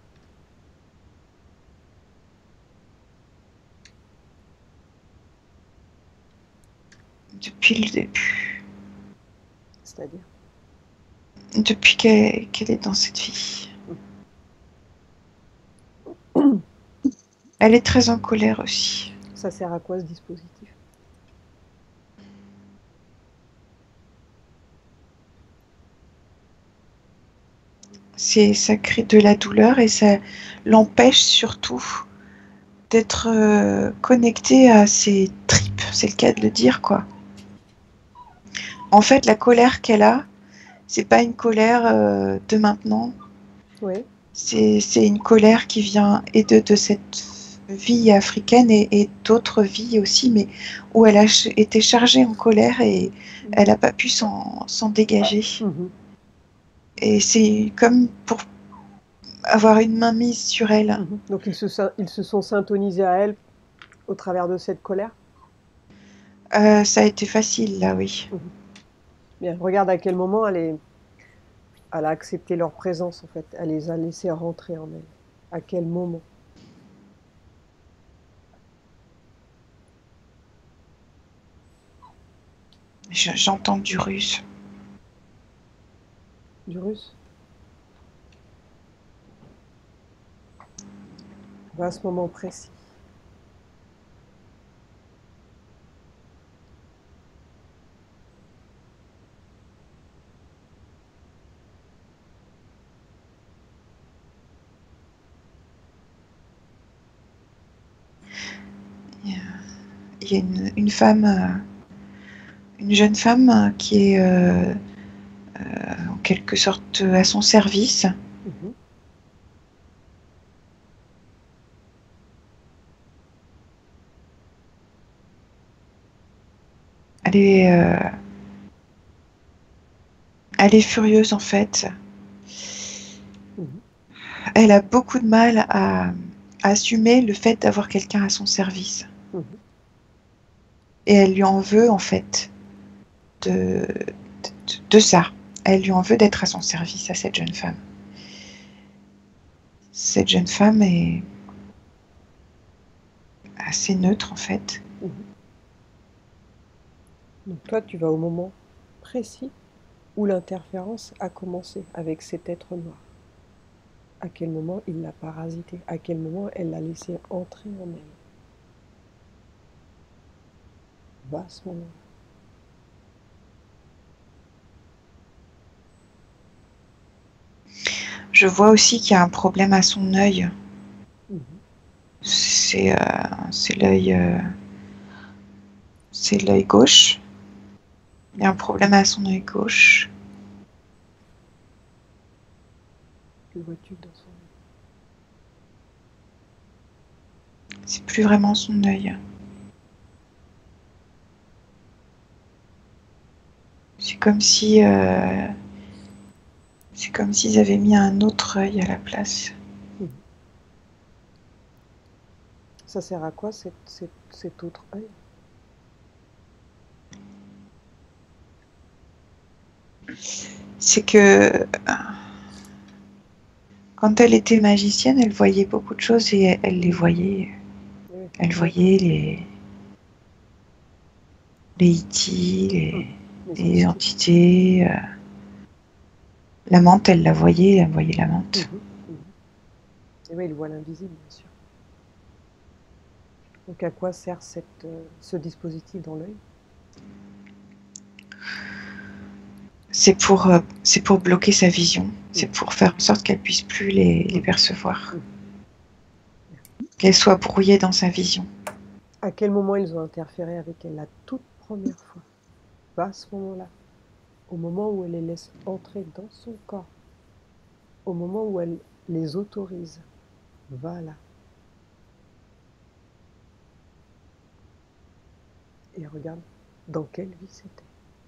Depuis le début. C'est-à-dire? Depuis qu'elle est dans cette vie. Elle est très en colère aussi. Ça sert à quoi ce dispositif? Ça crée de la douleur et ça l'empêche surtout d'être connectée à ses tripes, c'est le cas de le dire, quoi. En fait, la colère qu'elle a, c'est pas une colère de maintenant. Oui. C'est une colère qui vient et de cette vie africaine et d'autres vies aussi, mais où elle a été chargée en colère et elle n'a pas pu s'en dégager. Et c'est comme pour avoir une main mise sur elle. Donc ils se sont syntonisés à elle au travers de cette colère? Ça a été facile, là, oui. Bien, regarde à quel moment elle a accepté leur présence, en fait. Elle les a laissés rentrer en elle. À quel moment? J'entends du russe. Du russe? À ce moment précis. Il y a une femme une jeune femme qui est en quelque sorte à son service. Elle est furieuse en fait. Elle a beaucoup de mal à assumer le fait d'avoir quelqu'un à son service. Et elle lui en veut en fait de ça. Elle lui en veut d'être à son service, à cette jeune femme. Cette jeune femme est assez neutre en fait. Donc toi, tu vas au moment précis où l'interférence a commencé avec cet être noir. À quel moment il l'a parasité? À quel moment elle l'a laissé entrer en elle? Va à ce moment-là. Je vois aussi qu'il y a un problème à son œil. C'est l'œil gauche. Il y a un problème à son œil gauche. Que vois-tu dans son œil? C'est plus vraiment son œil. C'est comme si c'est comme s'ils avaient mis un autre œil à la place. Ça sert à quoi cet autre œil? C'est que quand elle était magicienne, elle voyait beaucoup de choses et elle les voyait. Elle voyait les Iti, les entités. La menthe, elle voyait la menthe. Et oui, il voit l'invisible, bien sûr. Donc à quoi sert ce dispositif dans l'œil? C'est pour bloquer sa vision. C'est pour faire en sorte qu'elle puisse plus les percevoir. Qu'elle soit brouillée dans sa vision. À quel moment ils ont interféré avec elle la toute première fois? Va à ce moment-là. Au moment où elle les laisse entrer dans son corps. Au moment où elle les autorise. Va là. Et regarde dans quelle vie c'était.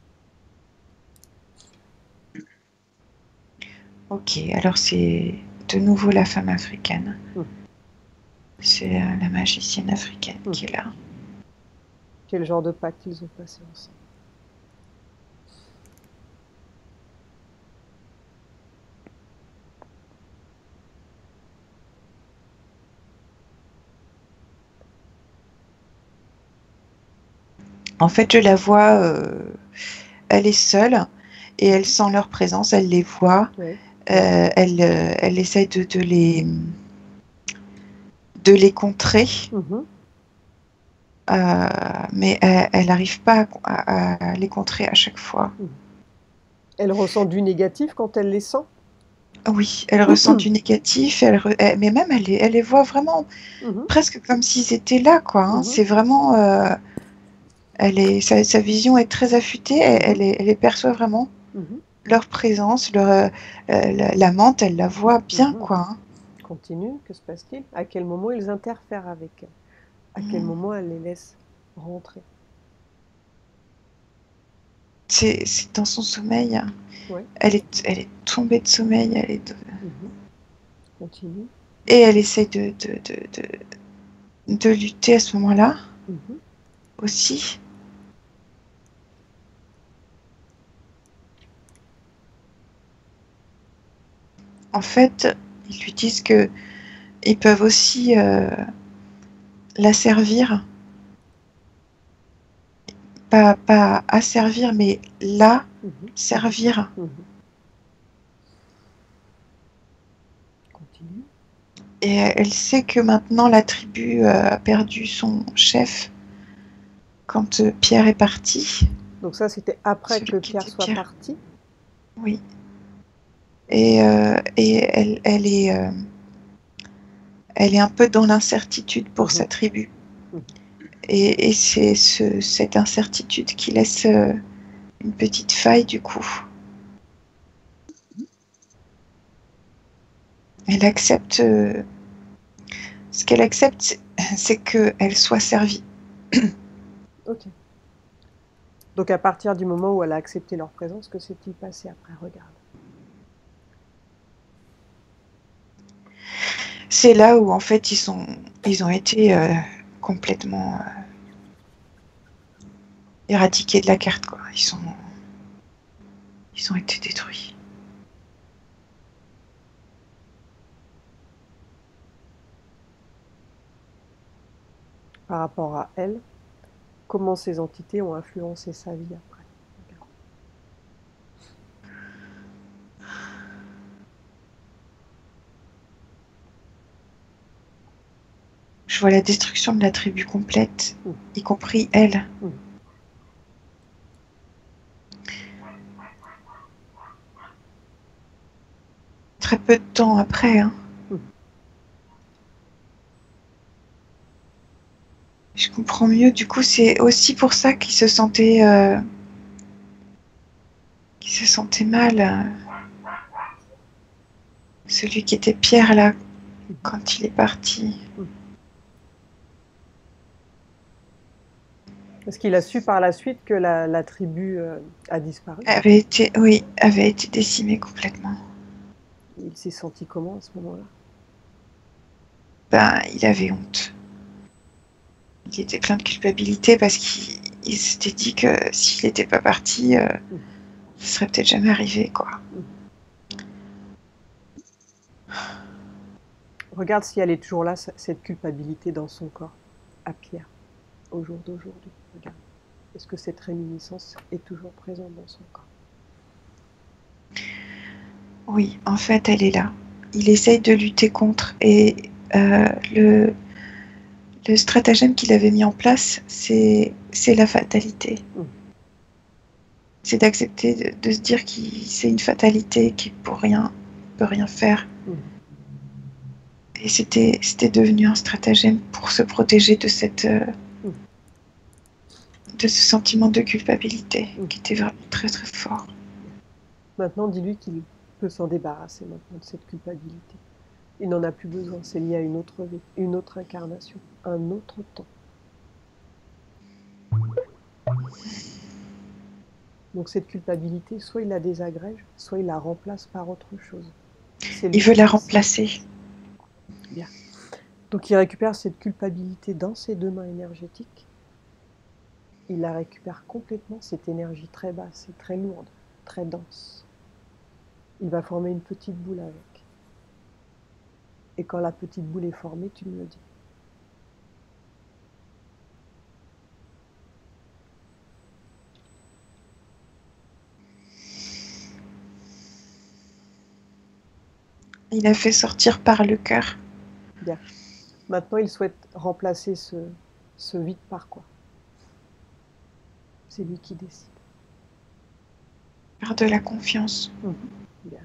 Ok, alors c'est de nouveau la femme africaine. C'est la magicienne africaine qui est là. Quel genre de pacte ils ont passé ensemble? En fait, je la vois, elle est seule et elle sent leur présence, elle les voit. Oui. Elle essaye de les contrer. Mais elle n'arrive pas à les contrer à chaque fois. Elle ressent du négatif quand elle les sent? Oui, elle ressent du négatif, mais même elle les voit vraiment presque comme s'ils étaient là, quoi. Hein. C'est vraiment... sa vision est très affûtée, elle les perçoit vraiment. Leur présence, la menthe, elle la voit bien, quoi. Hein. Continue, que se passe-t-il? À quel moment ils interfèrent avec elle? À quel moment elle les laisse rentrer? C'est dans son sommeil. Ouais. Elle est tombée de sommeil. Continue. Et elle essaie de lutter à ce moment-là aussi. En fait, ils lui disent que ils peuvent aussi la servir. Pas asservir, mais la servir. Continue. Et elle sait que maintenant la tribu a perdu son chef quand Pierre est parti. Donc ça, c'était après que Pierre soit parti? Oui. Et elle est un peu dans l'incertitude pour sa tribu. Et c'est cette incertitude qui laisse une petite faille du coup. Elle accepte... ce qu'elle accepte, c'est qu'elle soit servie. Ok. Donc à partir du moment où elle a accepté leur présence, que s'est-il passé après? Regarde. C'est là où en fait ils ont été complètement éradiqués de la carte, quoi. Ils ont été détruits. Par rapport à elle, comment ces entités ont influencé sa vie après? Regarde. Je vois la destruction de la tribu complète, y compris elle. Très peu de temps après, hein. Je comprends mieux. Du coup, c'est aussi pour ça qu'il se sentait mal. Celui qui était Pierre là, quand il est parti. Est-ce qu'il a su par la suite que la tribu a disparu? Avait été décimé complètement. Il s'est senti comment à ce moment-là? Ben, il avait honte. Il était plein de culpabilité parce qu'il s'était dit que s'il n'était pas parti, ça serait peut-être jamais arrivé, quoi. Regarde si elle est toujours là, cette culpabilité dans son corps, à Pierre, au jour d'aujourd'hui. Regarde. Est-ce que cette réminiscence est toujours présente dans son corps? Oui, en fait, elle est là. Il essaye de lutter contre et le stratagème qu'il avait mis en place, c'est la fatalité. C'est d'accepter de se dire que c'est une fatalité, qu'il peut rien faire. Et c'était devenu un stratagème pour se protéger de de ce sentiment de culpabilité qui était vraiment très très fort. Maintenant, dis-lui qu'il peut s'en débarrasser maintenant de cette culpabilité. Il n'en a plus besoin, c'est lié à une autre vie, une autre incarnation, un autre temps. Donc cette culpabilité, soit il la désagrège, soit il la remplace par autre chose. Il veut la remplacer. Bien. Donc il récupère cette culpabilité dans ses deux mains énergétiques. Il la récupère complètement, cette énergie très basse et très lourde, très dense. Il va former une petite boule avec. Et quand la petite boule est formée, tu me le dis. Il a fait sortir par le cœur. Bien. Maintenant, il souhaite remplacer ce vide par quoi? C'est lui qui décide. Par de la confiance. Bien.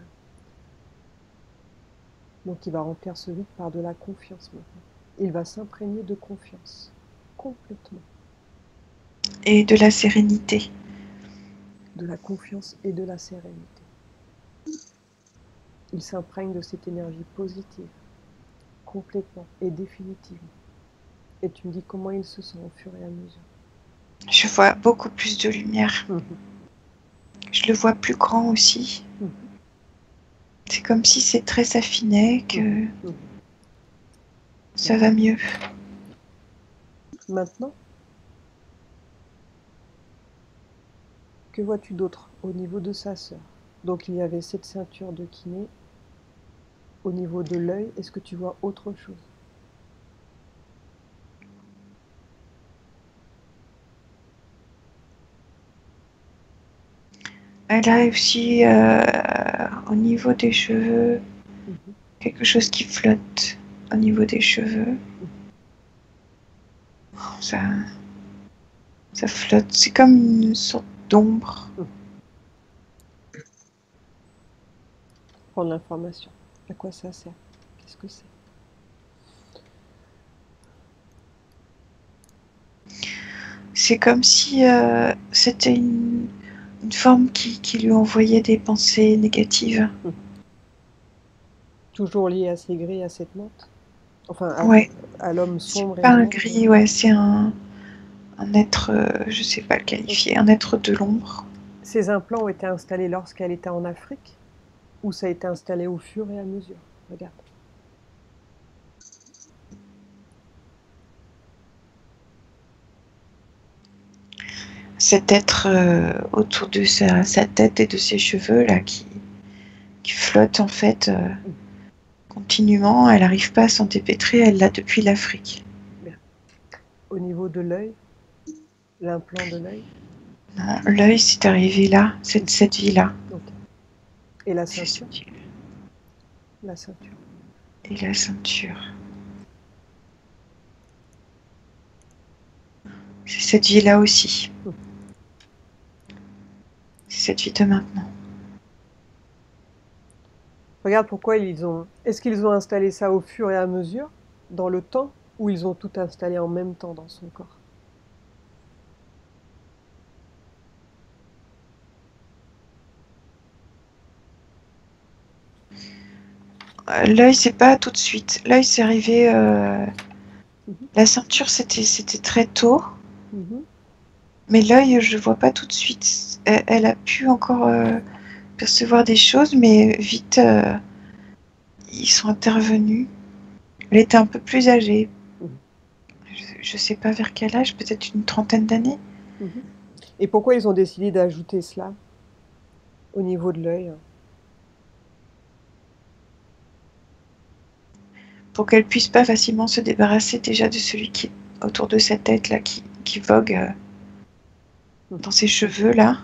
Donc il va remplir ce vide par de la confiance maintenant. Il va s'imprégner de confiance. Complètement. Et de la sérénité. De la confiance et de la sérénité. Il s'imprègne de cette énergie positive. Complètement et définitivement. Et tu me dis comment il se sent au fur et à mesure. Je vois beaucoup plus de lumière. Je le vois plus grand aussi. C'est comme si ses traits s'affinaient, que ça va mieux. Maintenant, que vois-tu d'autre au niveau de sa sœur? Donc il y avait cette ceinture de kiné. Au niveau de l'œil, est-ce que tu vois autre chose? Elle a aussi, au niveau des cheveux, quelque chose qui flotte au niveau des cheveux. Ça flotte. C'est comme une sorte d'ombre. Prendre l'information. À quoi ça sert? Qu'est-ce que c'est? c'est comme si c'était une forme qui lui envoyait des pensées négatives. Toujours lié à ces grilles, à cette menthe. Enfin, Ouais, à l'homme c'est sombre et pas un noir. gris, ouais, c'est un être, je sais pas le Ok. qualifier, un être de l'ombre. Ces implants ont été installés lorsqu'elle était en Afrique ou ça a été installé au fur et à mesure? Regarde. Cet être autour de sa tête et de ses cheveux là qui flotte en fait Mm. continuellement, elle n'arrive pas à s'en dépêtrer, elle l'a depuis l'Afrique. Bien. Au niveau de l'œil, l'implant de l'œil, Non, l'œil c'est arrivé là, ici. cette vie-là. Ok. Et la C'est ceinture? cette vie. La ceinture. Et la ceinture. C'est cette vie-là aussi. Mm. C'est cette vie de maintenant. Regarde pourquoi ils ont. Est-ce qu'ils ont installé ça au fur et à mesure, dans le temps, ou ils ont tout installé en même temps dans son corps? L'œil c'est pas tout de suite. L'œil c'est arrivé. Mhm. La ceinture c'était très tôt. Mhm. Mais l'œil, je vois pas tout de suite. Elle a pu encore percevoir des choses, mais vite, ils sont intervenus. Elle était un peu plus âgée. Mhm. Je sais pas vers quel âge, peut-être une trentaine d'années. Mhm. Et pourquoi ils ont décidé d'ajouter cela au niveau de l'œil? Pour qu'elle puisse pas facilement se débarrasser déjà de celui qui est autour de sa tête, là, qui vogue Mhm. dans ses cheveux, là.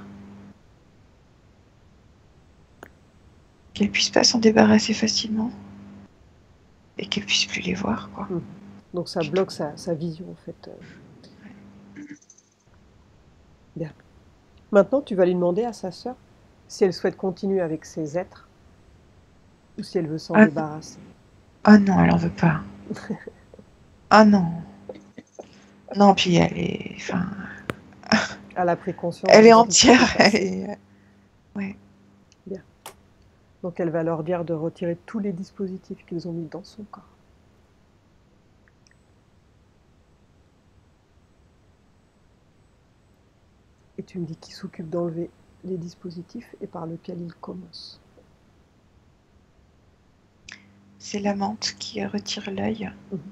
Qu'elle puisse pas s'en débarrasser facilement. Et qu'elle puisse plus les voir, quoi. Mhm. Donc ça bloque sa vision en fait. Bien. Maintenant, tu vas lui demander à sa sœur si elle souhaite continuer avec ses êtres ou si elle veut s'en Ah, débarrasser. ah non, elle en veut pas. Ah non. Non, puis elle est... Enfin, Elle a pris conscience elle de est ce qui s'était entière. Elle passé. est... Ouais. Bien. Donc elle va leur dire de retirer tous les dispositifs qu'ils ont mis dans son corps. Et tu me dis qui s'occupe d'enlever les dispositifs et par lequel il commence. C'est la menthe qui retire l'œil. Mhm.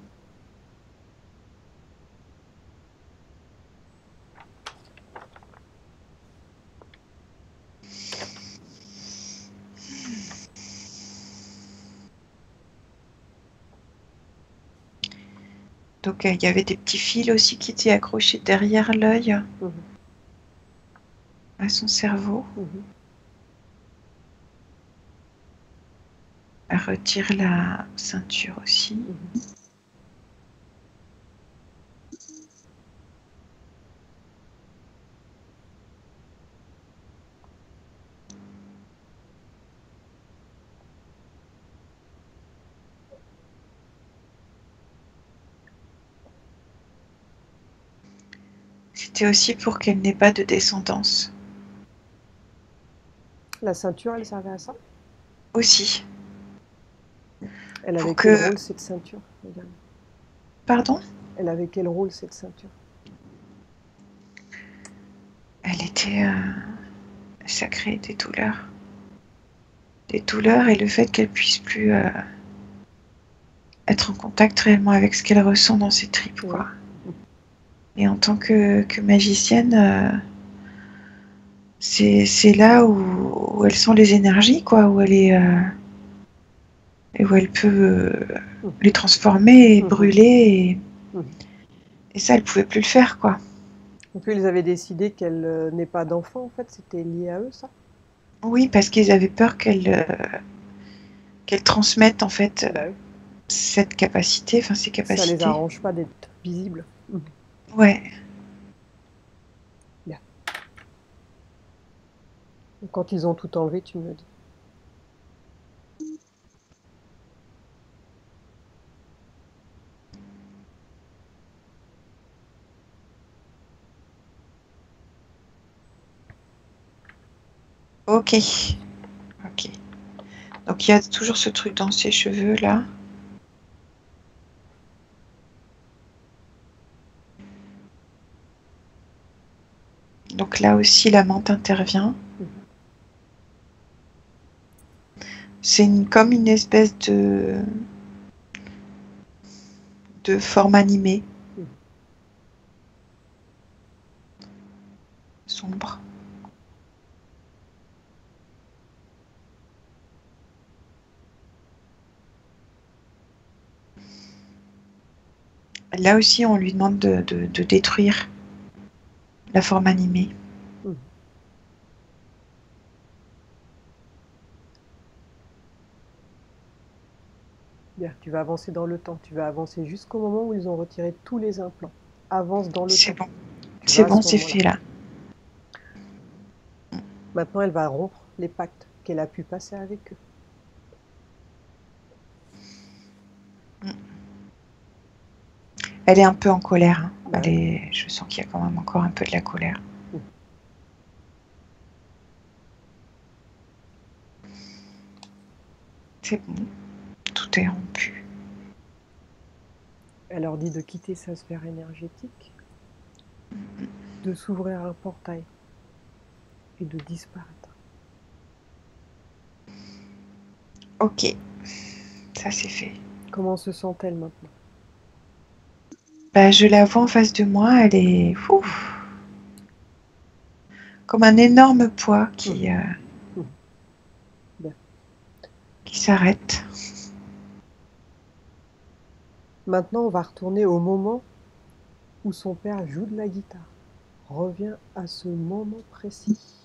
Donc il y avait des petits fils aussi qui étaient accrochés derrière l'œil Mhm. à son cerveau. Mhm. Elle retire la ceinture aussi. Mhm. C'était aussi pour qu'elle n'ait pas de descendance. La ceinture, elle servait à ça? Aussi. Elle Pour avait quel que... rôle cette ceinture? Regarde. Pardon? Elle avait quel rôle cette ceinture? Elle était... ça crée des douleurs. Des douleurs et le fait qu'elle puisse plus être en contact réellement avec ce qu'elle ressent dans ses tripes, Oui. quoi. Et en tant que magicienne, c'est là où elle sent les énergies, quoi, où elle est... et où elle peut Mhm. les transformer et Mhm. brûler. Mhm. Et ça, elle pouvait plus le faire, quoi. Donc ils avaient décidé qu'elle n'ait pas d'enfant, en fait, c'était lié à eux, ça? Oui, parce qu'ils avaient peur qu'elle transmette, en fait, Bah oui. cette capacité, enfin, ces Ça les capacités. arrange pas d'être visibles. Mhm. Ouais. Bien. Donc, quand ils ont tout enlevé, tu me le dis. Ok. Ok. Donc il y a toujours ce truc dans ses cheveux là. Donc là aussi la menthe intervient. C'est comme une espèce de forme animée. Sombre. Là aussi, on lui demande de détruire la forme animée. Bien, tu vas avancer dans le temps. Tu vas avancer jusqu'au moment où ils ont retiré tous les implants. Avance dans le temps. C'est bon. Tu C'est vas à bon, ce c'est moment-là. fait là. Maintenant, elle va rompre les pactes qu'elle a pu passer avec eux. Elle est un peu en colère. Hein. Je sens qu'il y a quand même encore un peu de la colère. C'est bon. Tout est rompu. Elle leur dit de quitter sa sphère énergétique, de s'ouvrir un portail et de disparaître. Ok. Ça, c'est fait. Comment se sent-elle maintenant? Je la vois en face de moi. Elle est... comme un énorme poids qui s'arrête. Maintenant, on va retourner au moment où son père joue de la guitare. Reviens à ce moment précis.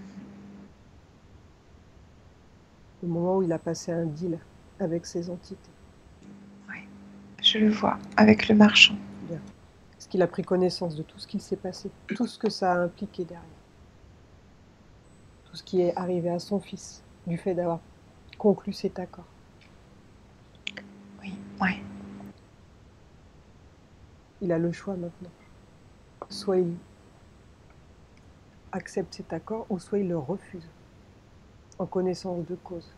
Le moment où il a passé un deal avec ses entités. Oui, je le vois, avec le marchand. Bien. Est-ce qu'il a pris connaissance de tout ce qu'il s'est passé, tout ce que ça a impliqué derrière? Tout ce qui est arrivé à son fils, du fait d'avoir conclu cet accord? Oui, ouais. Il a le choix maintenant. Soit il accepte cet accord, ou soit il le refuse, en connaissance de cause.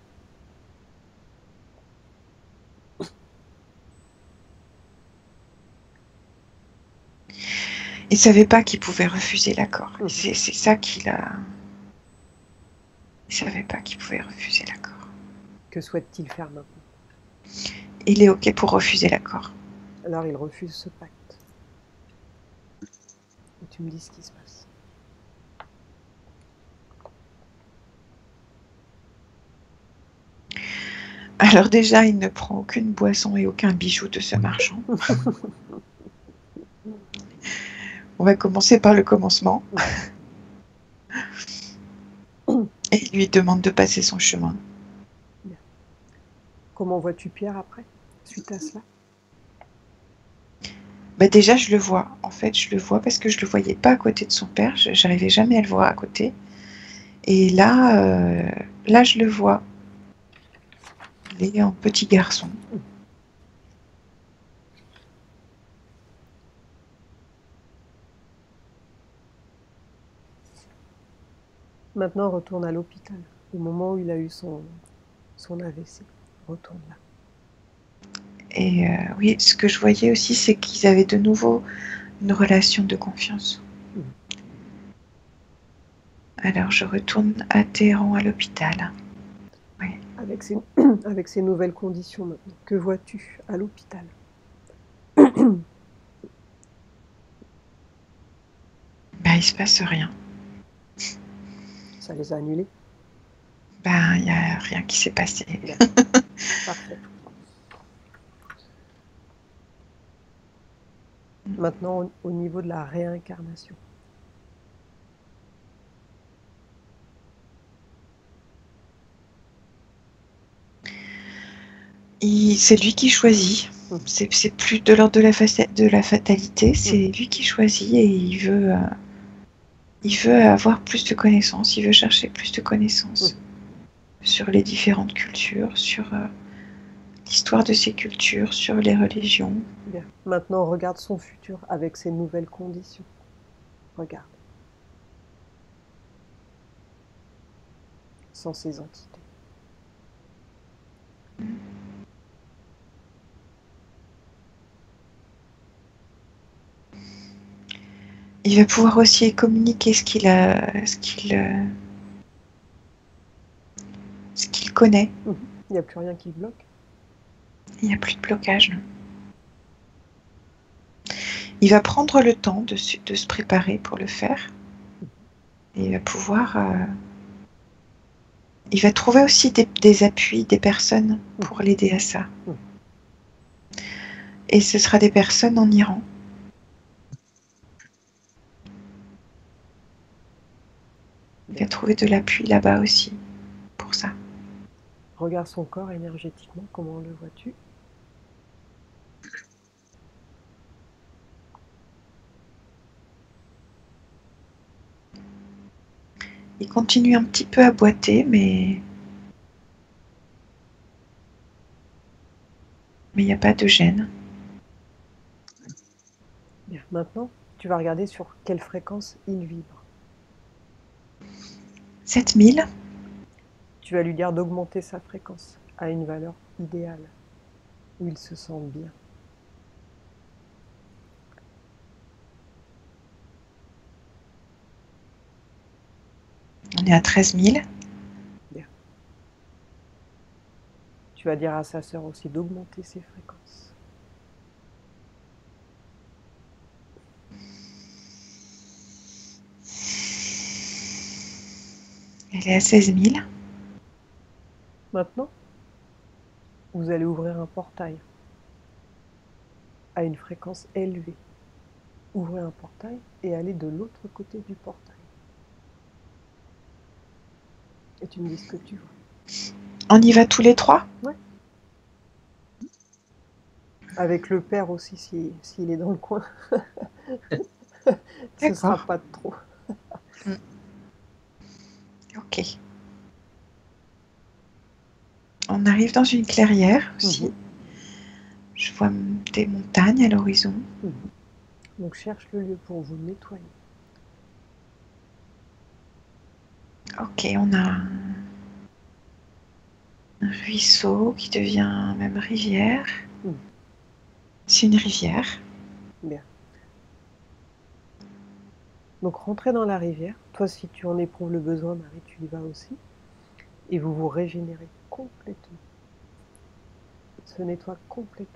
Il savait pas qu'il pouvait refuser l'accord. C'est ça qu'il a... Il savait pas qu'il pouvait refuser l'accord. Que souhaite-t-il faire maintenant? Il est ok pour refuser l'accord. Alors il refuse ce pacte. Et tu me dis ce qui se passe. Alors déjà, il ne prend aucune boisson et aucun bijou de ce marchand. On va commencer par le commencement. Et il lui demande de passer son chemin. Bien. Comment vois-tu Pierre après, suite à cela? Déjà, je le vois. En fait, je le vois parce que je le voyais pas à côté de son père. J'arrivais jamais à le voir à côté. Et là, je le vois. Il est en petit garçon. Maintenant, retourne à l'hôpital, au moment où il a eu son AVC. Retourne là. Et oui, ce que je voyais aussi, c'est qu'ils avaient de nouveau une relation de confiance. Alors, je retourne à Téhéran, à l'hôpital. Oui. Avec ces nouvelles conditions maintenant, que vois-tu à l'hôpital? Il se passe rien. Ça les a annulés? Il n'y a rien qui s'est passé. Parfait. Maintenant, au niveau de la réincarnation. C'est lui qui choisit. C'est plus de l'ordre de la fatalité. C'est lui qui choisit et il veut avoir plus de connaissances. Il veut chercher plus de connaissances sur les différentes cultures, sur l'histoire de ces cultures, sur les religions. Bien. Maintenant, regarde son futur avec ses nouvelles conditions. Regarde. sans ces entités. Il va pouvoir aussi communiquer ce qu'il connaît. Il n'y a plus rien qui bloque. Il n'y a plus de blocage, non. Il va prendre le temps de se préparer pour le faire. Et il va pouvoir... il va trouver aussi des appuis, des personnes pour l'aider à ça. Et ce sera des personnes en Iran. Il va trouver de l'appui là-bas aussi pour ça. Regarde son corps énergétiquement, comment le vois-tu? Il continue un petit peu à boiter, mais il n'y a pas de gêne. Bien, maintenant, tu vas regarder sur quelle fréquence il vibre. 7000. Tu vas lui dire d'augmenter sa fréquence à une valeur idéale, où il se sent bien. On est à 13 000. Bien. Tu vas dire à sa sœur aussi d'augmenter ses fréquences. Elle est à 16 000. Maintenant, vous allez ouvrir un portail à une fréquence élevée. Ouvrez un portail et allez de l'autre côté du portail. Et tu me dis ce que tu vois. On y va tous les trois? Ouais. Avec le père aussi, s'il est dans le coin. Ce ne sera pas de trop. Ok. On arrive dans une clairière aussi. Je vois des montagnes à l'horizon. Donc cherche le lieu pour vous nettoyer. Ok, on a un ruisseau qui devient même rivière. C'est une rivière. Bien. Donc rentrez dans la rivière. Toi, si tu en éprouves le besoin, Marie, tu y vas aussi. Et vous vous régénérez complètement. Se nettoie complètement.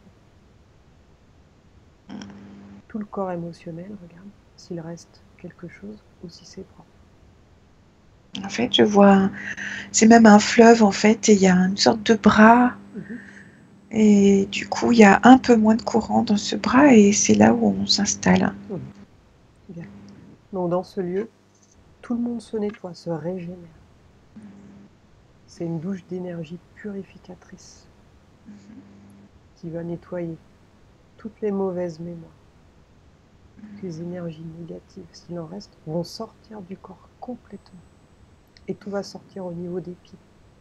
Tout le corps émotionnel, regarde, s'il reste quelque chose ou si c'est propre. En fait, je vois, c'est même un fleuve en fait, et il y a une sorte de bras. Et du coup, il y a un peu moins de courant dans ce bras et c'est là où on s'installe. Bien. Donc dans ce lieu, tout le monde se nettoie, se régénère. C'est une douche d'énergie purificatrice qui va nettoyer toutes les mauvaises mémoires. Les énergies négatives, s'il en reste, vont sortir du corps complètement. Et tout va sortir au niveau des pieds.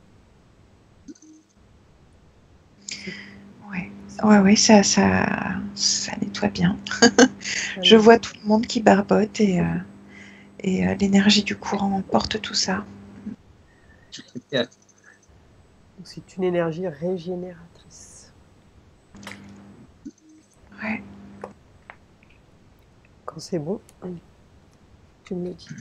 Ouais, ça nettoie bien. Je vois tout le monde qui barbote et l'énergie du courant emporte tout ça. C'est une énergie régénératrice. Ouais. Quand c'est bon, tu me le dis.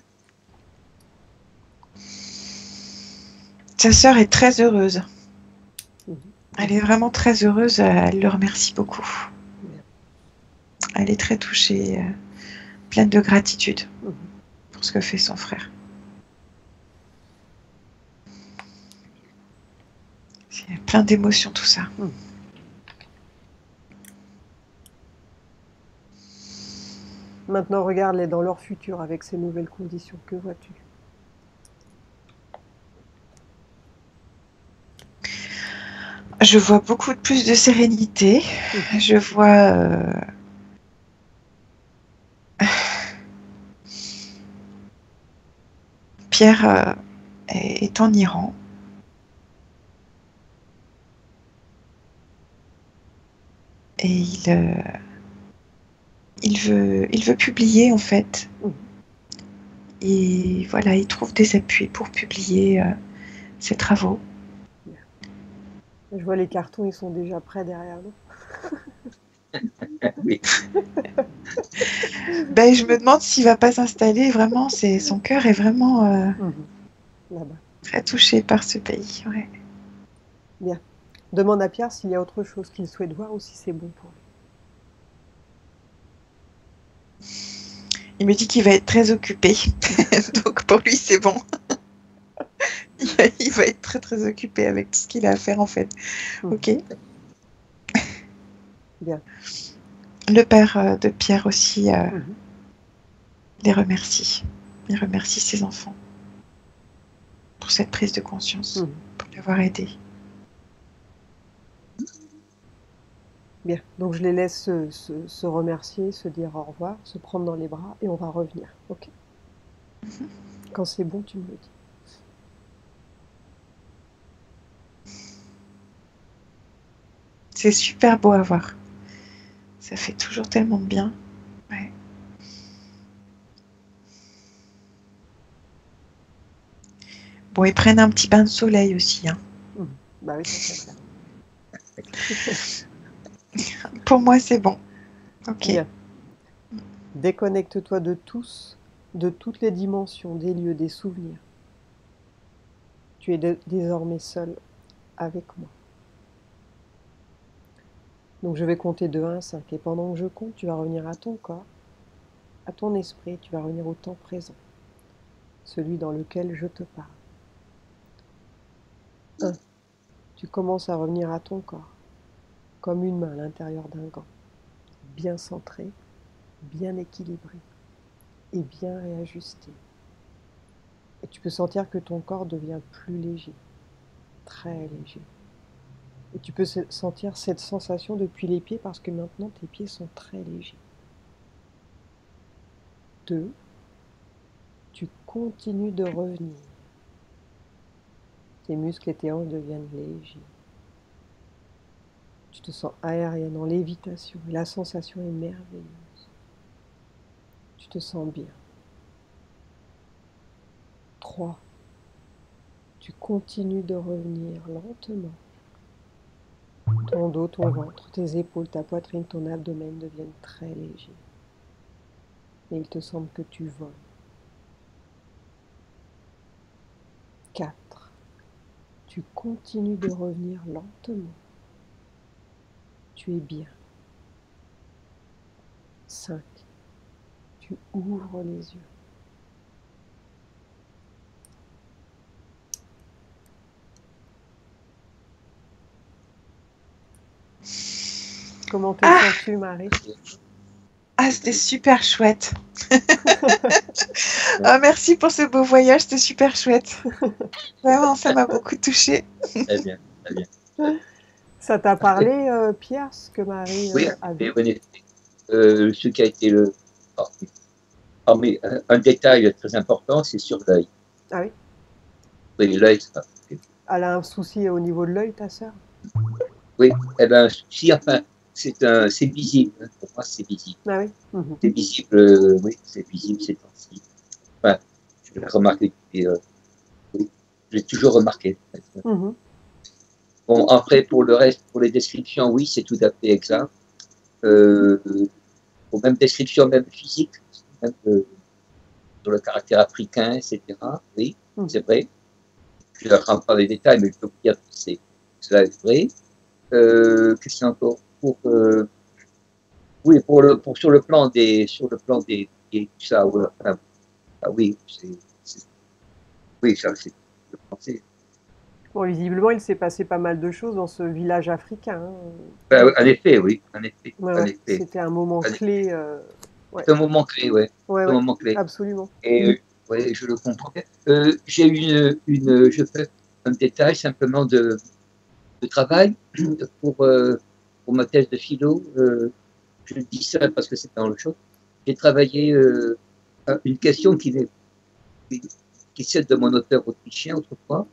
Sa sœur est très heureuse. Elle est vraiment très heureuse. Elle le remercie beaucoup. Elle est très touchée, pleine de gratitude pour ce que fait son frère. C'est plein d'émotions tout ça. Maintenant, regarde-les dans leur futur avec ces nouvelles conditions. Que vois-tu? Je vois beaucoup plus de sérénité. Je vois... Pierre est en Iran. Et il veut publier en fait. Et voilà, il trouve des appuis pour publier ses travaux. Je vois les cartons, ils sont déjà prêts derrière nous. Oui. Ben, je me demande s'il va pas s'installer. Vraiment, son cœur est vraiment là-bas. Très touché par ce pays. Ouais. Bien. Demande à Pierre s'il y a autre chose qu'il souhaite voir ou si c'est bon pour lui. Il me dit qu'il va être très occupé. Donc pour lui, c'est bon. Il va être très très occupé avec tout ce qu'il a à faire en fait. Ok. Bien. Le père de Pierre aussi les remercie. Il remercie ses enfants pour cette prise de conscience, pour l'avoir aidé. Bien, donc je les laisse se remercier, se dire au revoir, se prendre dans les bras et on va revenir, ok? Quand c'est bon, tu me le dis. C'est super beau à voir. Ça fait toujours tellement de bien. Ouais. Bon, ils prennent un petit bain de soleil aussi. Hein. Bah oui, ça Pour moi, c'est bon. Ok. Bien. Déconnecte-toi de tous, de toutes les dimensions, des lieux, des souvenirs. Tu es désormais seul avec moi. Donc je vais compter de 1 à 5 et pendant que je compte, tu vas revenir à ton corps, à ton esprit, tu vas revenir au temps présent, celui dans lequel je te parle. 1. Tu commences à revenir à ton corps, comme une main à l'intérieur d'un gant, bien centré, bien équilibré et bien réajusté. Et tu peux sentir que ton corps devient plus léger, très léger. Et tu peux sentir cette sensation depuis les pieds parce que maintenant tes pieds sont très légers. 2. Tu continues de revenir. Tes muscles et tes hanches deviennent légers. Tu te sens aérienne en lévitation et la sensation est merveilleuse. Tu te sens bien. 3. Tu continues de revenir lentement. Ton dos, ton ventre, tes épaules, ta poitrine, ton abdomen deviennent très légers. Et il te semble que tu voles. 4. Tu continues de revenir lentement. Tu es bien. 5. Tu ouvres les yeux. Comment te sens-tu, Marie? Ah, c'était super chouette. Merci pour ce beau voyage, c'était super chouette. Vraiment, ça m'a beaucoup touchée. Très bien, très bien. Ça t'a parlé, Pierre, ce que Marie a vu? Oui, ce qui a été le... Oh, mais un détail très important, c'est sur l'œil. Ah oui? Oui, l'œil, ça. Elle a un souci au niveau de l'œil, ta sœur? Oui, eh ben, si, enfin, c'est visible. Hein, pour moi, c'est visible. Ah oui? C'est visible, oui, c'est visible ces temps-ci. Enfin, je l'ai remarqué depuis, oui, je l'ai toujours remarqué. Bon, après, pour le reste, pour les descriptions, oui, c'est tout à fait exact. Pour même description, même physique, même, sur le caractère africain, etc. Oui, c'est vrai. Je ne rentre pas dans les détails, mais je peux vous dire que cela est vrai. Qu'est-ce qu'il y a encore oui, sur le plan des tout ça, ouais, enfin, ah oui, oui, ça, c'est le français. Bon, visiblement, il s'est passé pas mal de choses dans ce village africain. Hein. Ben, en effet, oui, en effet. Ouais, en effet. C'était un moment clé. C'est un moment clé, ouais. Ouais, un moment clé. Absolument. Et ouais, je le comprends. J'ai eu je fais un détail simplement de travail pour ma thèse de philo. Je dis ça parce que c'est dans le show. J'ai travaillé une question qui est celle de mon auteur autrichien autrefois,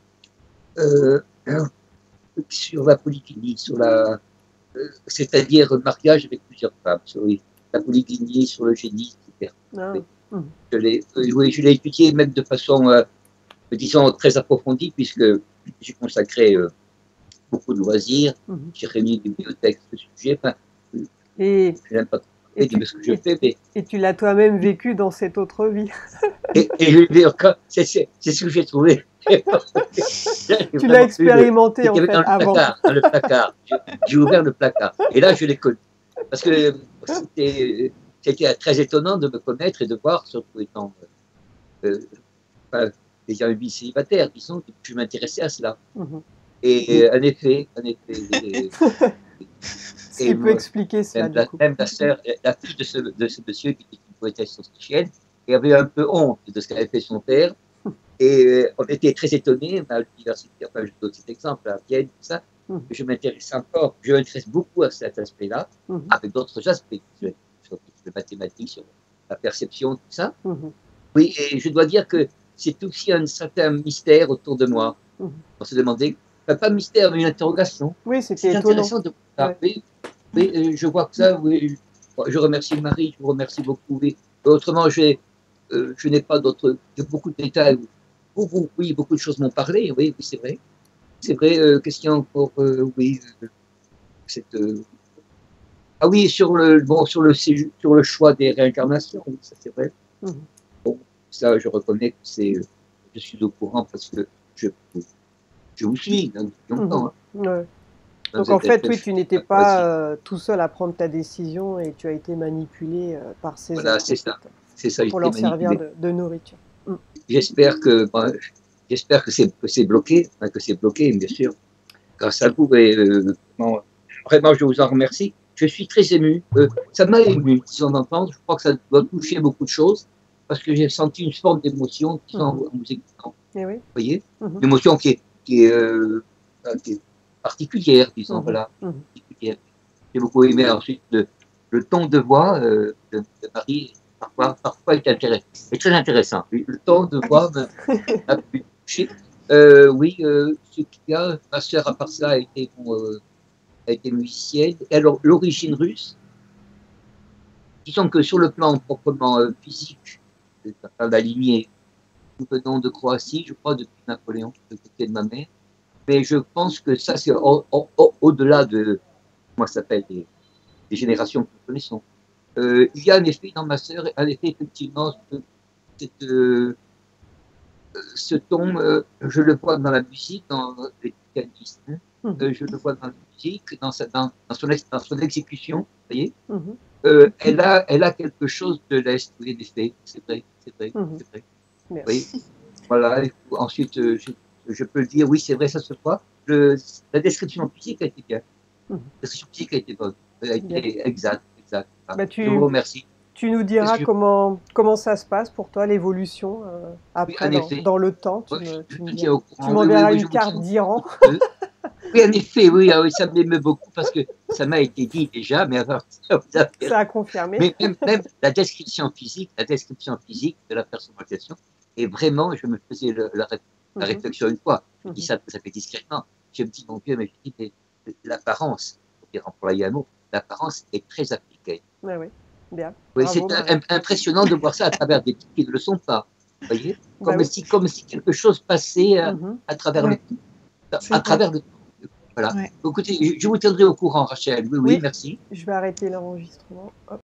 sur la polygynie, c'est-à-dire le mariage avec plusieurs femmes, sur la polygynie, sur le génie, etc. Ah. Je l'ai étudié même de façon, disons, très approfondie, puisque j'ai consacré beaucoup de loisirs, j'ai réuni une bibliothèque de ce sujet. Enfin, je n'aime pas dire ce que je fais, mais... Et tu l'as toi-même vécu dans cette autre vie. Et je vais encore, c'est ce que j'ai trouvé. Tu l'as expérimenté en fait avant. Dans le placard. J'ai ouvert le placard. Et là, je l'ai connu. Parce que c'était très étonnant de me connaître et de voir, surtout étant déjà une vie célibataire, disons, que je m'intéressais à cela. Et en effet, ce qui peut expliquer cela, du coup. Même la fille de ce monsieur qui était une poétesse autrichienne, et avait un peu honte de ce qu'avait fait son père. Et on était très étonnés à l'université, enfin je donne cet exemple à Vienne, tout ça, je m'intéresse encore, je m'intéresse beaucoup à cet aspect-là, avec d'autres aspects, sur les mathématiques, sur la perception, tout ça. Oui, et je dois dire que c'est aussi un certain mystère autour de moi. On se demandait, pas un mystère, mais une interrogation. Oui, c'était intéressant de voir ça. Oui, je vois que ça, oui. Je remercie Marie, je vous remercie beaucoup. Oui. Autrement, je n'ai pas d'autres, beaucoup de détails. Oui, beaucoup de choses m'ont parlé, oui, c'est vrai. C'est vrai, qu'est-ce qu'il y a encore, oui, ah oui, sur le choix des réincarnations, oui, ça c'est vrai. Bon, ça, je reconnais que je suis au courant parce que je vous suis depuis longtemps. Ouais. Donc en fait, oui, tu n'étais pas tout seul à prendre ta décision et tu as été manipulé par ces voilà, c'est ça. C'est ça, pour leur servir de nourriture. J'espère que c'est bloqué, bien sûr, grâce à vous. Et, vraiment, je vous en remercie. Je suis très ému. Ça m'a ému, disons d'entendre. Je crois que ça doit toucher beaucoup de choses parce que j'ai senti une forme d'émotion en vous écoutant. Oui. Vous voyez, une émotion qui est particulière, disons, voilà. Particulière. J'ai beaucoup aimé ensuite le ton de voix de Marie. Parfois est très intéressant. Le ton de voix m'a pu toucher. Oui, ce qu'il y a, ma sœur, à part ça, a été musicienne. Et alors, l'origine russe, disons que sur le plan proprement physique, dans la lignée, nous venons de Croatie, je crois, depuis Napoléon, du côté de ma mère. Mais je pense que ça, c'est au-delà de, comment ça s'appelle, des générations que nous connaissons. Il y a un effet dans ma sœur, un effet effectivement, ce ton, je le vois dans la musique, dans les pianistes, je le vois dans la musique, dans son exécution, vous voyez. Elle a quelque chose de l'Est, oui, en effet, c'est vrai. Oui, voilà, ensuite, je peux le dire, oui, c'est vrai, ça se voit. La description physique a été bien. La description physique a été bonne, a été exacte. Bah, je vous remercie. Tu nous diras comment ça se passe pour toi, l'évolution, après, dans le temps. Tu m'enverras une carte d'Iran. Oui, en effet, oui, ça m'émeut beaucoup parce que ça m'a été dit déjà, mais alors, ça a confirmé. Mais même la description physique de la personnalisation, et vraiment, je me faisais la réflexion une fois, je dis ça fait discrètement, je me dis, mon Dieu, mais je dis, l'apparence, pour employer un mot, l'apparence est très appliquée. Oui, bien. Oui, c'est impressionnant de voir ça à travers des types qui ne le sont pas. Vous voyez, comme si quelque chose passait à travers le temps. Voilà. Écoutez, je vous tiendrai au courant, Rachel. Oui, merci. Je vais arrêter l'enregistrement.